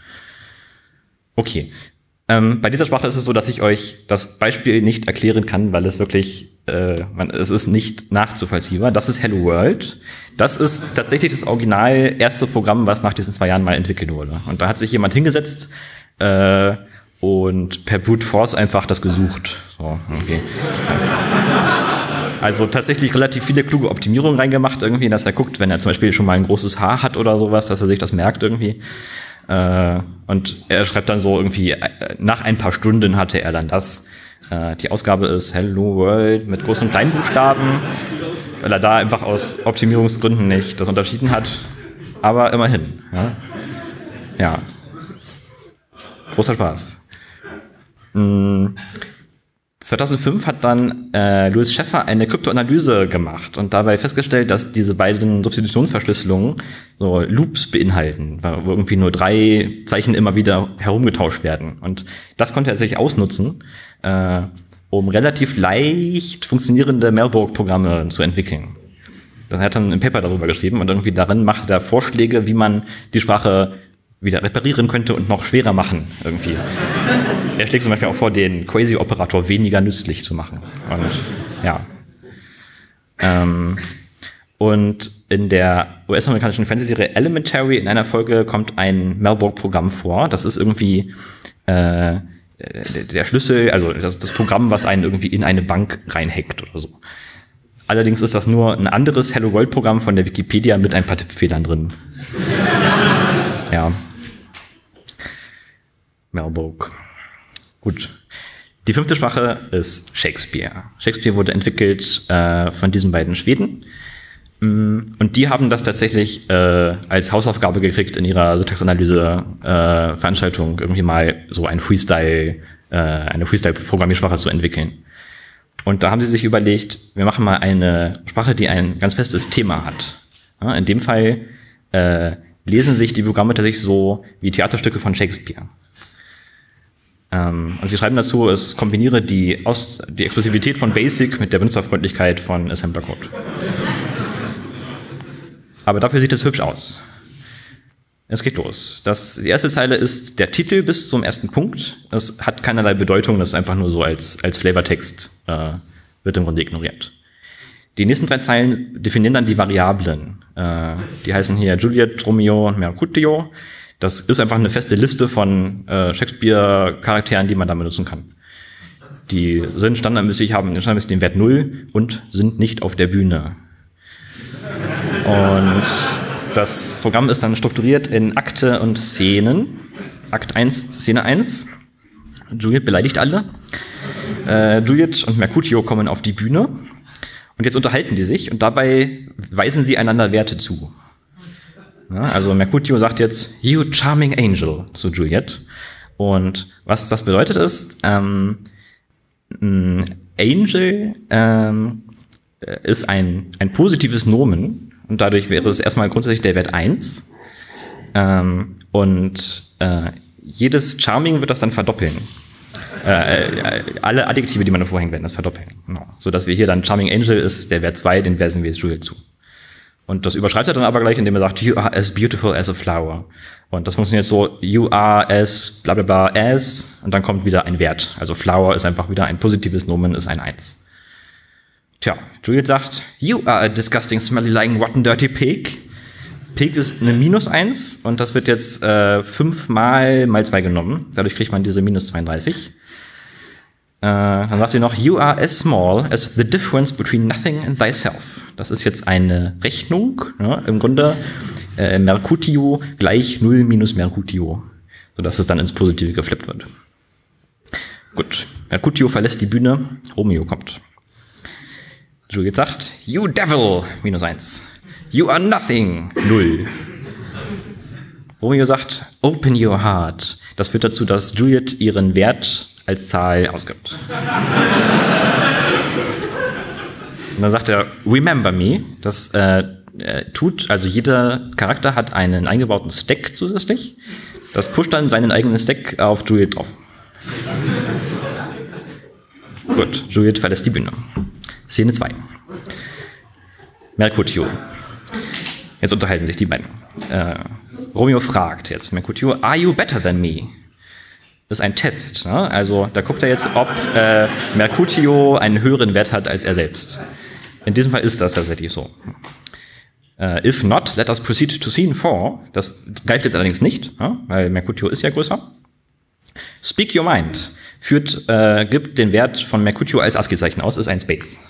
Okay. Ähm, bei dieser Sprache ist es so, dass ich euch das Beispiel nicht erklären kann, weil es wirklich, äh, man, es ist nicht nachzuvollziehbar. Das ist Hello World. Das ist tatsächlich das original erste Programm, was nach diesen zwei Jahren mal entwickelt wurde. Und da hat sich jemand hingesetzt äh, und per Brute Force einfach das gesucht. So, okay. Also tatsächlich relativ viele kluge Optimierungen reingemacht, irgendwie, dass er guckt, wenn er zum Beispiel schon mal ein großes Haar hat oder sowas, dass er sich das merkt irgendwie. Äh, und er schreibt dann so irgendwie, äh, nach ein paar Stunden hatte er dann das. Äh, die Ausgabe ist Hello World mit großen und kleinen Buchstaben, weil er da einfach aus Optimierungsgründen nicht das unterschieden hat. Aber immerhin. Ja. ja. Großer Spaß. Mhm. zweitausendfünf hat dann äh, Louis Schäffer eine Kryptoanalyse gemacht und dabei festgestellt, dass diese beiden Substitutionsverschlüsselungen so Loops beinhalten, wo irgendwie nur drei Zeichen immer wieder herumgetauscht werden. Und das konnte er sich ausnutzen, äh, um relativ leicht funktionierende Malbook-Programme zu entwickeln. Er hat dann ein Paper darüber geschrieben und irgendwie darin macht er Vorschläge, wie man die Sprache wieder reparieren könnte und noch schwerer machen irgendwie. Er schlägt zum Beispiel auch vor, den Crazy-Operator weniger nützlich zu machen. Und ja. Ähm, und in der U S-amerikanischen Fernsehserie Elementary in einer Folge kommt ein Malbook-Programm vor. Das ist irgendwie äh, der Schlüssel, also das, das Programm, was einen irgendwie in eine Bank reinhackt oder so. Allerdings ist das nur ein anderes Hello-World-Programm von der Wikipedia mit ein paar Tippfehlern drin. Ja. Malbook. Gut. Die fünfte Sprache ist Shakespeare. Shakespeare wurde entwickelt äh, von diesen beiden Schweden. Und die haben das tatsächlich äh, als Hausaufgabe gekriegt, in ihrer Syntaxanalyse-Veranstaltung äh, irgendwie mal so ein Freestyle, äh, eine Freestyle-Programmiersprache zu entwickeln. Und da haben sie sich überlegt, wir machen mal eine Sprache, die ein ganz festes Thema hat. Ja, in dem Fall äh, lesen sich die Programme tatsächlich so wie Theaterstücke von Shakespeare. Ähm, und sie schreiben dazu, es kombiniere die, Aus die Exklusivität von Basic mit der Benutzerfreundlichkeit von Assembler Code. Aber dafür sieht es hübsch aus. Es geht los. Das, die erste Zeile ist der Titel bis zum ersten Punkt. Das hat keinerlei Bedeutung, das ist einfach nur so als, als Flavortext, äh, wird im Grunde ignoriert. Die nächsten drei Zeilen definieren dann die Variablen. Äh, die heißen hier Juliet, Romeo und Mercutio. Das ist einfach eine feste Liste von äh, Shakespeare-Charakteren, die man da benutzen kann. Die sind standardmäßig, haben standardmäßig den Wert null und sind nicht auf der Bühne. Und das Programm ist dann strukturiert in Akte und Szenen. Akt eins, Szene eins. Juliet beleidigt alle. Äh, Juliet und Mercutio kommen auf die Bühne. Und jetzt unterhalten die sich und dabei weisen sie einander Werte zu. Ja, also Mercutio sagt jetzt, you charming angel zu Juliet. Und was das bedeutet ist, ähm, Angel ähm, ist ein, ein positives Nomen und dadurch wäre es erstmal grundsätzlich der Wert eins. Ähm, und äh, jedes Charming wird das dann verdoppeln. Äh, äh, alle Adjektive, die man davor hängen, werden das verdoppeln. Genau. Sodass wir hier dann Charming Angel ist der Wert zwei, den weisen wir jetzt Juliet zu. Und das überschreibt er dann aber gleich, indem er sagt, you are as beautiful as a flower. Und das funktioniert so, you are as bla bla bla as, und dann kommt wieder ein Wert. Also flower ist einfach wieder ein positives Nomen, ist ein eins. Tja, Juliet sagt, you are a disgusting, smelly, lying, rotten, dirty pig. Pig ist eine minus eins und das wird jetzt äh, fünf mal mal zwei genommen. Dadurch kriegt man diese minus zweiunddreißig. Äh, dann sagt sie noch, you are as small as the difference between nothing and thyself. Das ist jetzt eine Rechnung. Ja, im Grunde äh, Mercutio gleich null minus Mercutio, sodass es dann ins Positive geflippt wird. Gut, Mercutio verlässt die Bühne, Romeo kommt. Juliet sagt, you devil, minus eins. You are nothing, null. Romeo sagt, open your heart. Das führt dazu, dass Juliet ihren Wert als Zahl ausgibt. Und dann sagt er, remember me. Das äh, äh, tut, also jeder Charakter hat einen eingebauten Stack zusätzlich. Das pusht dann seinen eigenen Stack auf Juliet drauf. Gut, Juliet verlässt die Bühne. Szene zwei. Mercutio. Jetzt unterhalten sich die beiden. Äh, Romeo fragt jetzt Mercutio, are you better than me? Das ist ein Test. Ne? Also da guckt er jetzt, ob äh, Mercutio einen höheren Wert hat als er selbst. In diesem Fall ist das tatsächlich so. Äh, if not, let us proceed to scene four. Das greift jetzt allerdings nicht, ne? Weil Mercutio ist ja größer. Speak your mind. Führt, äh, gibt den Wert von Mercutio als ASCII-Zeichen aus, ist ein Space.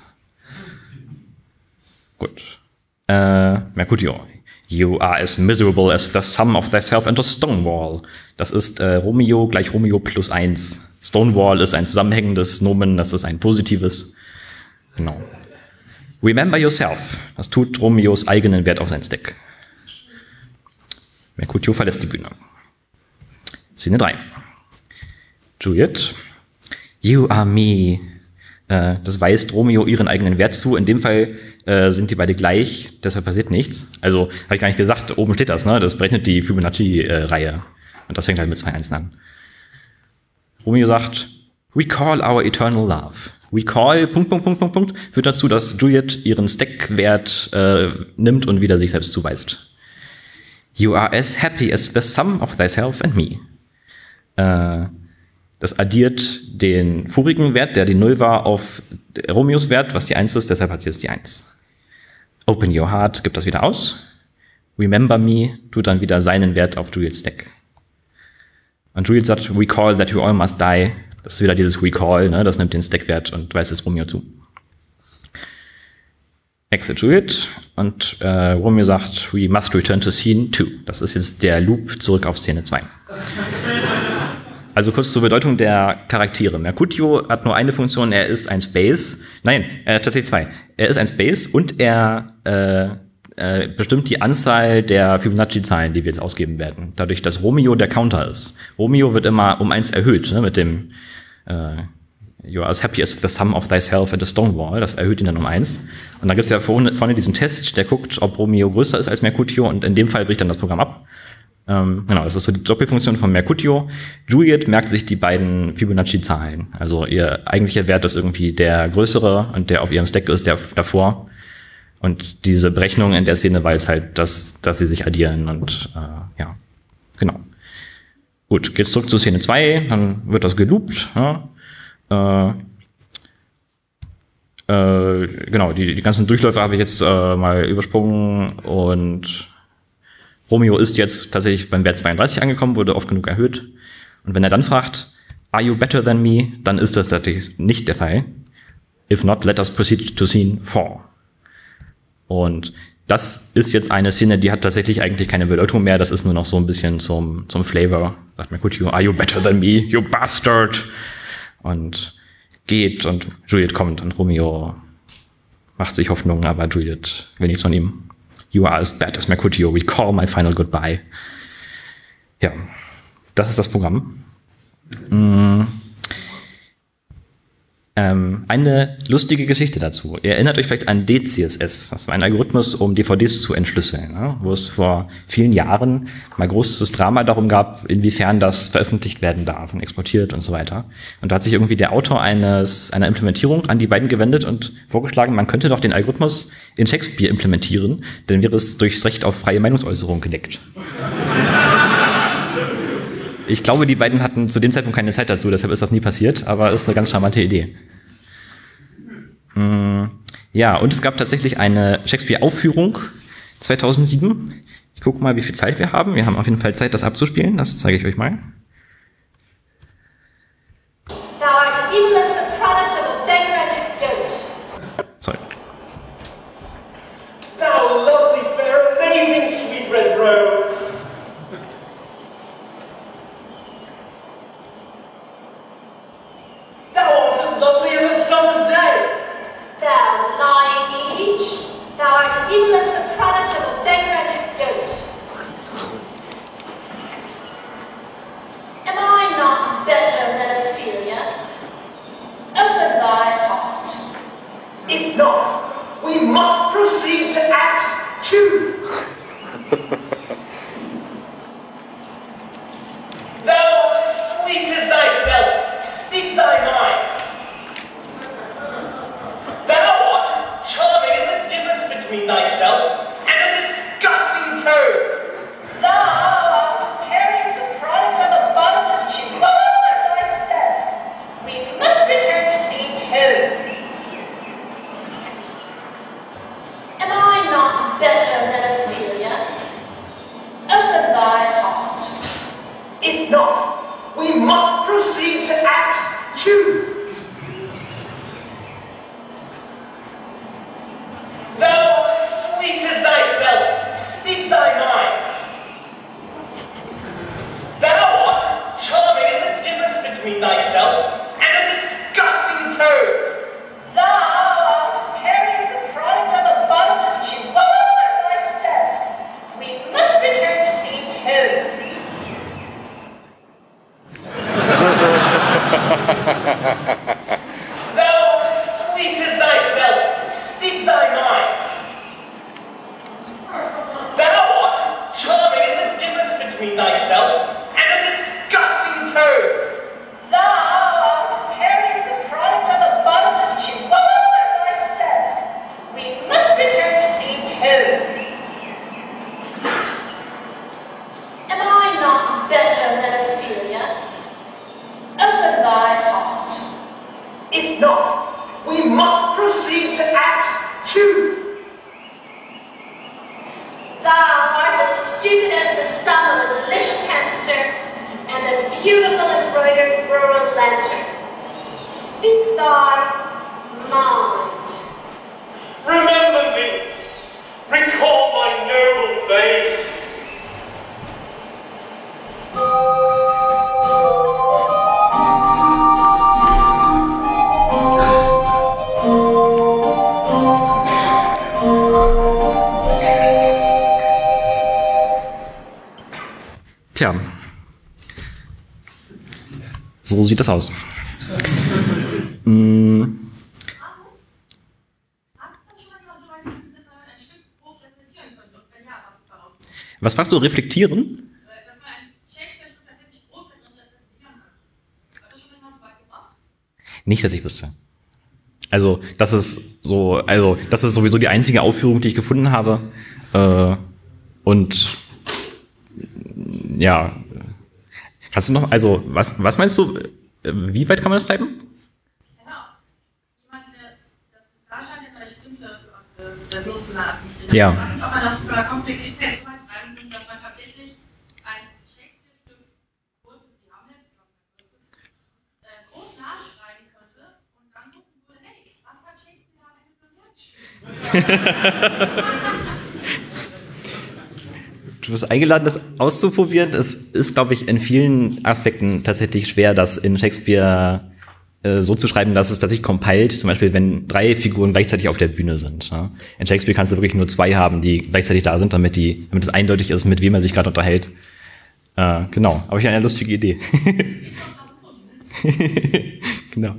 Gut. Äh, Mercutio. You are as miserable as the sum of thyself and a Stonewall. Das ist äh, Romeo gleich Romeo plus eins. Stonewall ist ein zusammenhängendes Nomen, das ist ein positives. Genau. Remember yourself. Das tut Romeos eigenen Wert auf sein Stack. Mercutio verlässt die Bühne. Szene drei. Juliet. You are me. Äh, das weist Romeo ihren eigenen Wert zu. In dem Fall äh, sind die beide gleich, deshalb passiert nichts. Also, habe ich gar nicht gesagt, oben steht das, ne? Das berechnet die Fibonacci-Reihe. Und das fängt halt mit zwei Einsen an. Romeo sagt, recall our eternal love. Recall, Punkt, Punkt, Punkt, Punkt, Punkt, führt dazu, dass Juliet ihren Stack-Wert äh, nimmt und wieder sich selbst zuweist. You are as happy as the sum of thyself and me. Äh, Das addiert den vorigen Wert, der die null war, auf Romeos Wert, was die eins ist, deshalb hat sie jetzt die eins. Open your heart, gibt das wieder aus. Remember me, tut dann wieder seinen Wert auf Juliets Stack. Und Juliet sagt, recall that you all must die. Das ist wieder dieses Recall, ne? Das nimmt den Stackwert und weist es Romeo zu. Exit Juliet und äh, Romeo sagt, we must return to scene two. Das ist jetzt der Loop zurück auf Szene zwei. Also kurz zur Bedeutung der Charaktere. Mercutio hat nur eine Funktion, er ist ein Space. Nein, er hat tatsächlich zwei. Er ist ein Space und er äh, äh, bestimmt die Anzahl der Fibonacci-Zahlen, die wir jetzt ausgeben werden. Dadurch, dass Romeo der Counter ist. Romeo wird immer um eins erhöht, ne, mit dem äh, You are as happy as the sum of thyself and a Stonewall. Das erhöht ihn dann um eins. Und dann gibt es ja vorne, vorne diesen Test, der guckt, ob Romeo größer ist als Mercutio und in dem Fall bricht dann das Programm ab. Ähm, genau, das ist so die Doppelfunktion von Mercutio. Juliet merkt sich die beiden Fibonacci-Zahlen. Also ihr eigentlicher Wert ist irgendwie der größere und der auf ihrem Stack ist der davor. Und diese Berechnung in der Szene weiß halt, dass, dass sie sich addieren und äh, ja, genau. Gut, geht's zurück zu Szene zwei, dann wird das geloopt. Ja. Äh, äh, genau, die, die ganzen Durchläufe habe ich jetzt äh, mal übersprungen und Romeo ist jetzt tatsächlich beim Wert zweiunddreißig angekommen, wurde oft genug erhöht. Und wenn er dann fragt, are you better than me, dann ist das natürlich nicht der Fall. If not, let us proceed to scene four. Und das ist jetzt eine Szene, die hat tatsächlich eigentlich keine Bedeutung mehr. Das ist nur noch so ein bisschen zum, zum Flavor. Sagt Mercutio, are you better than me, you bastard? Und geht und Juliet kommt und Romeo macht sich Hoffnung, aber Juliet will nichts von ihm. You are as bad as Mercutio, we call my final goodbye. Ja, das ist das Programm. Mhm. Ähm, eine lustige Geschichte dazu. Ihr erinnert euch vielleicht an D C S S. Das war ein Algorithmus, um D V Ds zu entschlüsseln, ne? Wo es vor vielen Jahren mal großes Drama darum gab, inwiefern das veröffentlicht werden darf und exportiert und so weiter. Und da hat sich irgendwie der Autor eines einer Implementierung an die beiden gewendet und vorgeschlagen, man könnte doch den Algorithmus in Shakespeare implementieren, dann wäre es durchs Recht auf freie Meinungsäußerung gedeckt. Ich glaube, die beiden hatten zu dem Zeitpunkt keine Zeit dazu, deshalb ist das nie passiert, aber ist eine ganz charmante Idee. Ja, und es gab tatsächlich eine Shakespeare-Aufführung zweitausendsieben. Ich gucke mal, wie viel Zeit wir haben. Wir haben auf jeden Fall Zeit, das abzuspielen. Das zeige ich euch mal. Sorry. Thou lovely, fair, amazing, sweet red rose. Thou art as lovely as a summer's day. Thou lying leech, thou art as evil as the product of a beggar and a goat. Am I not better than Ophelia? Open thy heart. If not, we must proceed to Act Two. Thou art as sweet as thyself. Speak thy mind. Thou art as charming as the difference between thyself and a disgusting toad. Thou art as hairy as the product of a bottomless chihuahua thyself. We must return to scene two. Am I not better than Ophelia? Open thy heart. If not, we must proceed to Act Two. Thou art as sweet as thyself. Speak thy mind. Thou art as charming as the difference between thyself and a disgusting toad. Thou art as hairy as the product of a bottomless chihuahua thyself. We must return to scene two. Thou art as sweet as thyself. Speak thy mind. Thou art as charming as the difference between thyself and a disgusting toad. Thou art as hairy as the product of a bottomless chihuahua thyself. We must return to scene two. Am I not better than Ophelia? Open thy heart. If not, we must proceed to Act Two. Thou art as stupid as the sum of a delicious hamster and a beautiful embroidered rural lantern. Speak thy mind. Remember me. Recall my noble face. Tja, so sieht das aus. mm. Was fragst du, reflektieren? Nicht, dass ich wüsste. Also, das ist so, also, das ist sowieso die einzige Aufführung, die ich gefunden habe. Äh, und ja, hast du noch, also, was, was meinst du, wie weit kann man das treiben? Genau. Jemand, der das Darstellen eine recht simple Version zu einer Art Ja. Ob man das von der Komplexität so weit treiben kann, dass man tatsächlich ein Shakespeare-Stück, kurzes wie Hamlet, äh, groß nachschreiben könnte und dann gucken würde, hey, was hat Shakespeare am Ende für Wunsch? Du bist eingeladen, das auszuprobieren. Es ist, glaube ich, in vielen Aspekten tatsächlich schwer, das in Shakespeare äh, so zu schreiben, dass es tatsächlich compiled, zum Beispiel, wenn drei Figuren gleichzeitig auf der Bühne sind. Ja. In Shakespeare kannst du wirklich nur zwei haben, die gleichzeitig da sind, damit die, damit es eindeutig ist, mit wem er sich gerade unterhält. Äh, genau, aber ich habe eine lustige Idee. Genau.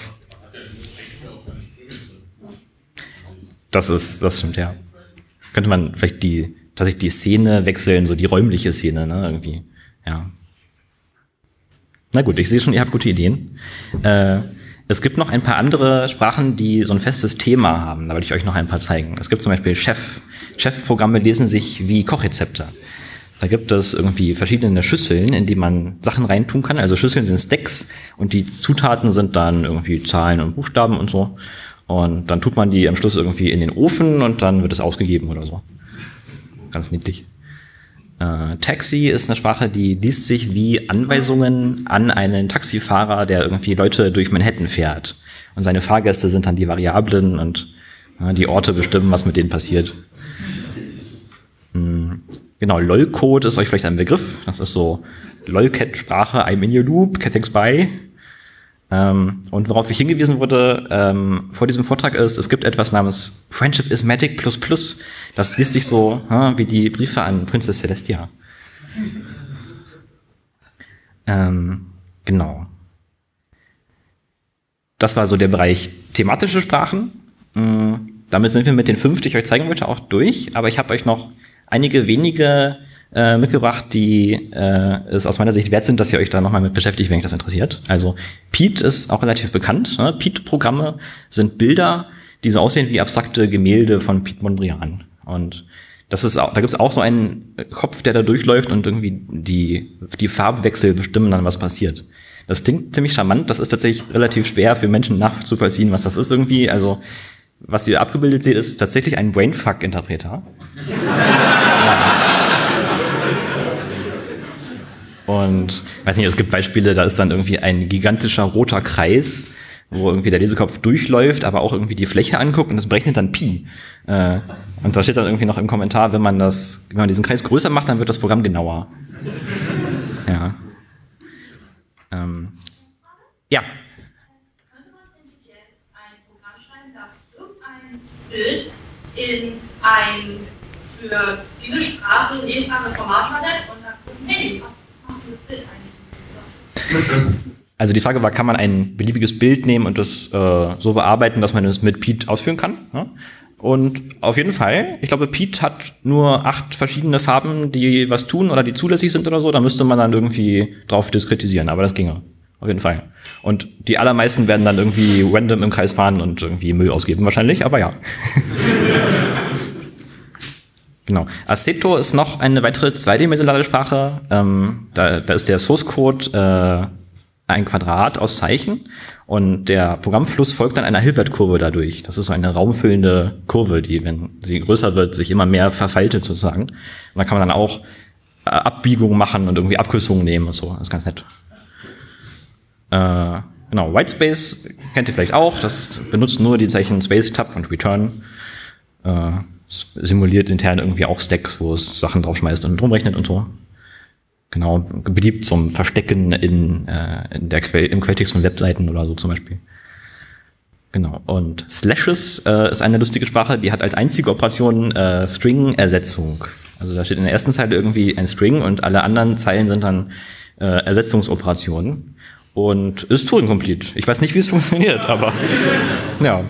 Das ist, das stimmt, ja. Könnte man vielleicht die, tatsächlich die Szene wechseln, so die räumliche Szene, ne, irgendwie, ja. Na gut, ich sehe schon, ihr habt gute Ideen. Äh, es gibt noch ein paar andere Sprachen, die so ein festes Thema haben. Da wollte ich euch noch ein paar zeigen. Es gibt zum Beispiel Chef. Chef-Programme lesen sich wie Kochrezepte. Da gibt es irgendwie verschiedene Schüsseln, in die man Sachen reintun kann. Also Schüsseln sind Stacks und die Zutaten sind dann irgendwie Zahlen und Buchstaben und so. Und dann tut man die am Schluss irgendwie in den Ofen und dann wird es ausgegeben oder so. Ganz niedlich. Äh, Taxi ist eine Sprache, die liest sich wie Anweisungen an einen Taxifahrer, der irgendwie Leute durch Manhattan fährt. Und seine Fahrgäste sind dann die Variablen und äh, die Orte bestimmen, was mit denen passiert. Mhm. Genau, LOL-Code ist euch vielleicht ein Begriff. Das ist so LOL-Cat-Sprache, I'm in your loop, cat thinks bye. Ähm, und worauf ich hingewiesen wurde ähm, vor diesem Vortrag ist, es gibt etwas namens Friendship is Magic plus plus. Das liest sich so hm, wie die Briefe an Princess Celestia. Ähm, genau. Das war so der Bereich thematische Sprachen. Ähm, damit sind wir mit den fünf, die ich euch zeigen wollte, auch durch. Aber ich habe euch noch einige wenige äh, mitgebracht, die äh, es aus meiner Sicht wert sind, dass ihr euch da nochmal mit beschäftigt, wenn euch das interessiert. Also Pete ist auch relativ bekannt. Ne? Pete-Programme sind Bilder, die so aussehen wie abstrakte Gemälde von Piet Mondrian. Und das ist auch, da gibt es auch so einen Kopf, der da durchläuft und irgendwie die, die Farbwechsel bestimmen dann, was passiert. Das klingt ziemlich charmant. Das ist tatsächlich relativ schwer für Menschen nachzuvollziehen, was das ist irgendwie. Also was ihr abgebildet seht, ist tatsächlich ein Brainfuck-Interpreter. Und weiß nicht, es gibt Beispiele, da ist dann irgendwie ein gigantischer roter Kreis, wo irgendwie der Lesekopf durchläuft, aber auch irgendwie die Fläche anguckt und das berechnet dann Pi. Äh, und da steht dann irgendwie noch im Kommentar, wenn man das, wenn man diesen Kreis größer macht, dann wird das Programm genauer. Ja. Ähm. Ja. Bild in ein für diese Sprache lesbares Format übersetzt und dann gucken, hey, was macht dieses Bild eigentlich? Also die Frage war, kann man ein beliebiges Bild nehmen und das äh, so bearbeiten, dass man es mit Pete ausführen kann? Ja? Und auf jeden Fall, ich glaube, Pete hat nur acht verschiedene Farben, die was tun oder die zulässig sind oder so. Da müsste man dann irgendwie drauf diskretisieren, aber das ginge. Auf jeden Fall. Und die allermeisten werden dann irgendwie random im Kreis fahren und irgendwie Müll ausgeben wahrscheinlich, aber ja. Genau. Aceto ist noch eine weitere zweidimensionale Sprache. Ähm, da, da ist der Source Code äh, ein Quadrat aus Zeichen und der Programmfluss folgt dann einer Hilbert-Kurve dadurch. Das ist so eine raumfüllende Kurve, die, wenn sie größer wird, sich immer mehr verfaltet sozusagen. Und da kann man dann auch äh, Abbiegungen machen und irgendwie Abkürzungen nehmen und so. Das ist ganz nett. Äh, genau, Whitespace kennt ihr vielleicht auch. Das benutzt nur die Zeichen Space, Tab und Return. Äh, simuliert intern irgendwie auch Stacks, wo es Sachen draufschmeißt und rumrechnet und so. Genau, beliebt zum Verstecken in, äh, in der Quell, im Quelltext von Webseiten oder so zum Beispiel. Genau, und Slashes äh, ist eine lustige Sprache, die hat als einzige Operation äh, String-Ersetzung. Also da steht in der ersten Zeile irgendwie ein String und alle anderen Zeilen sind dann äh, Ersetzungsoperationen. Und ist Turing-Complete. Ich weiß nicht, wie es funktioniert, aber ja.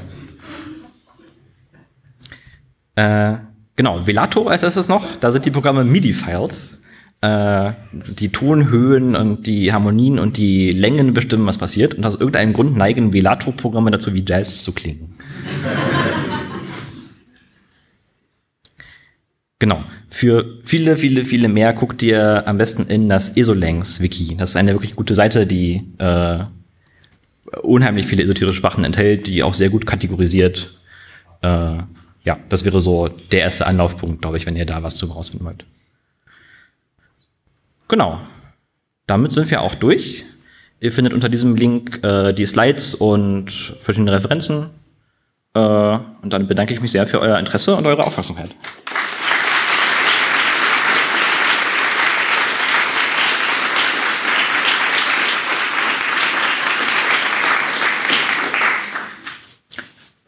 Äh, genau, Velato als erstes noch. Da sind die Programme MIDI-Files. Äh, die Tonhöhen und die Harmonien und die Längen bestimmen, was passiert. Und aus irgendeinem Grund neigen Velato-Programme dazu, wie Jazz zu klingen. Genau. Für viele, viele, viele mehr guckt ihr am besten in das Esolangs-Wiki. Das ist eine wirklich gute Seite, die äh, unheimlich viele esoterische Sprachen enthält, die auch sehr gut kategorisiert. Äh, ja, das wäre so der erste Anlaufpunkt, glaube ich, wenn ihr da was zu rausfinden wollt. Genau. Damit sind wir auch durch. Ihr findet unter diesem Link äh, die Slides und verschiedene Referenzen. Äh, und dann bedanke ich mich sehr für euer Interesse und eure Aufmerksamkeit.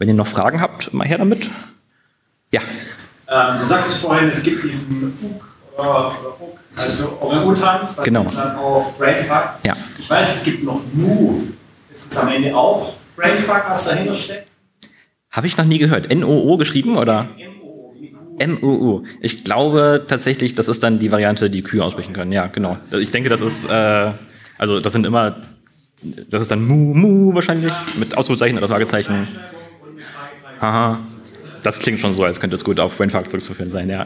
Wenn ihr noch Fragen habt, mal her damit. Ja. Ähm, du sagtest vorhin, es gibt diesen U K oder, oder U K, also Orang-Utans, das genau. dann auf Brainfuck. Ja. Ich weiß, es gibt noch Mu. Ist es am Ende auch Brainfuck, was dahinter steckt? Habe ich noch nie gehört. N O O geschrieben oder? M O O, wie Kuh. M O O. Ich glaube tatsächlich, das ist dann die Variante, die Kühe aussprechen können. Ja, genau. Ich denke, das ist, äh, also das sind immer, das ist dann Mu, Mu wahrscheinlich, mit Ausrufezeichen oder Fragezeichen. Haha. Das klingt schon so, als könnte es gut auf Brainfuck zurückzuführen sein, ja.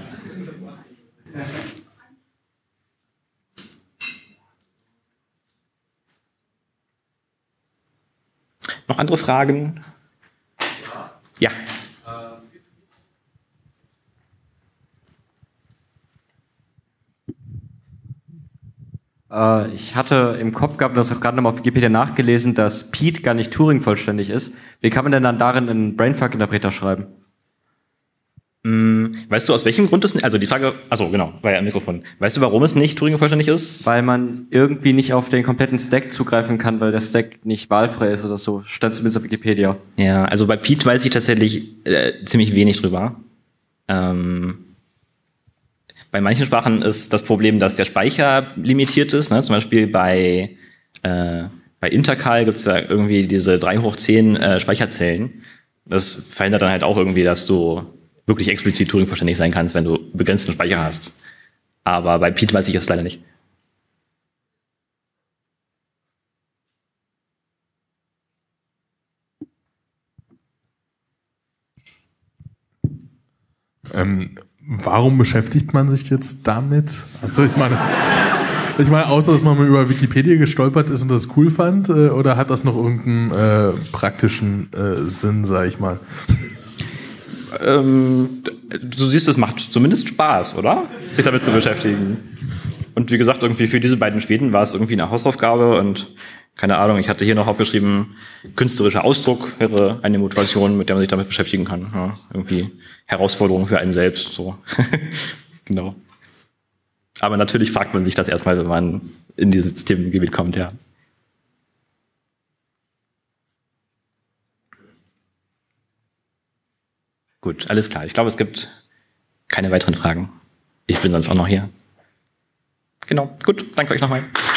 Noch andere Fragen? Ja. Äh, ich hatte im Kopf gehabt, und das auch gerade nochmal auf Wikipedia nachgelesen, dass Pete gar nicht Turing vollständig ist. Wie kann man denn dann darin einen Brainfuck-Interpreter schreiben? Weißt du, aus welchem Grund es nicht, also die Frage, achso, genau, war ja im Mikrofon. Weißt du, warum es nicht Turing vollständig ist? Weil man irgendwie nicht auf den kompletten Stack zugreifen kann, weil der Stack nicht wahlfrei ist oder so. Stand zumindest auf Wikipedia. Ja, also bei Pete weiß ich tatsächlich äh, ziemlich wenig drüber. Ähm, bei manchen Sprachen ist das Problem, dass der Speicher limitiert ist. Ne? Zum Beispiel bei, äh, bei Intercal gibt es ja irgendwie diese drei hoch zehn äh, Speicherzellen. Das verhindert dann halt auch irgendwie, dass du wirklich explizit Turing vollständig sein kannst, wenn du begrenzten Speicher hast. Aber bei Pete weiß ich es leider nicht. Ähm, warum beschäftigt man sich jetzt damit? Also ich meine, ich meine, außer dass man mal über Wikipedia gestolpert ist und das cool fand, äh, oder hat das noch irgendeinen äh, praktischen äh, Sinn, sag ich mal? Ähm, du siehst, es macht zumindest Spaß, oder? Sich damit zu beschäftigen. Und wie gesagt, irgendwie für diese beiden Schweden war es irgendwie eine Hausaufgabe und keine Ahnung, ich hatte hier noch aufgeschrieben, künstlerischer Ausdruck wäre eine Motivation, mit der man sich damit beschäftigen kann. Ja, irgendwie Herausforderung für einen selbst, so. Genau. Aber natürlich fragt man sich das erstmal, wenn man in dieses Themengebiet kommt, ja. Gut, alles klar. Ich glaube, es gibt keine weiteren Fragen. Ich bin sonst auch noch hier. Genau, gut, danke euch nochmal.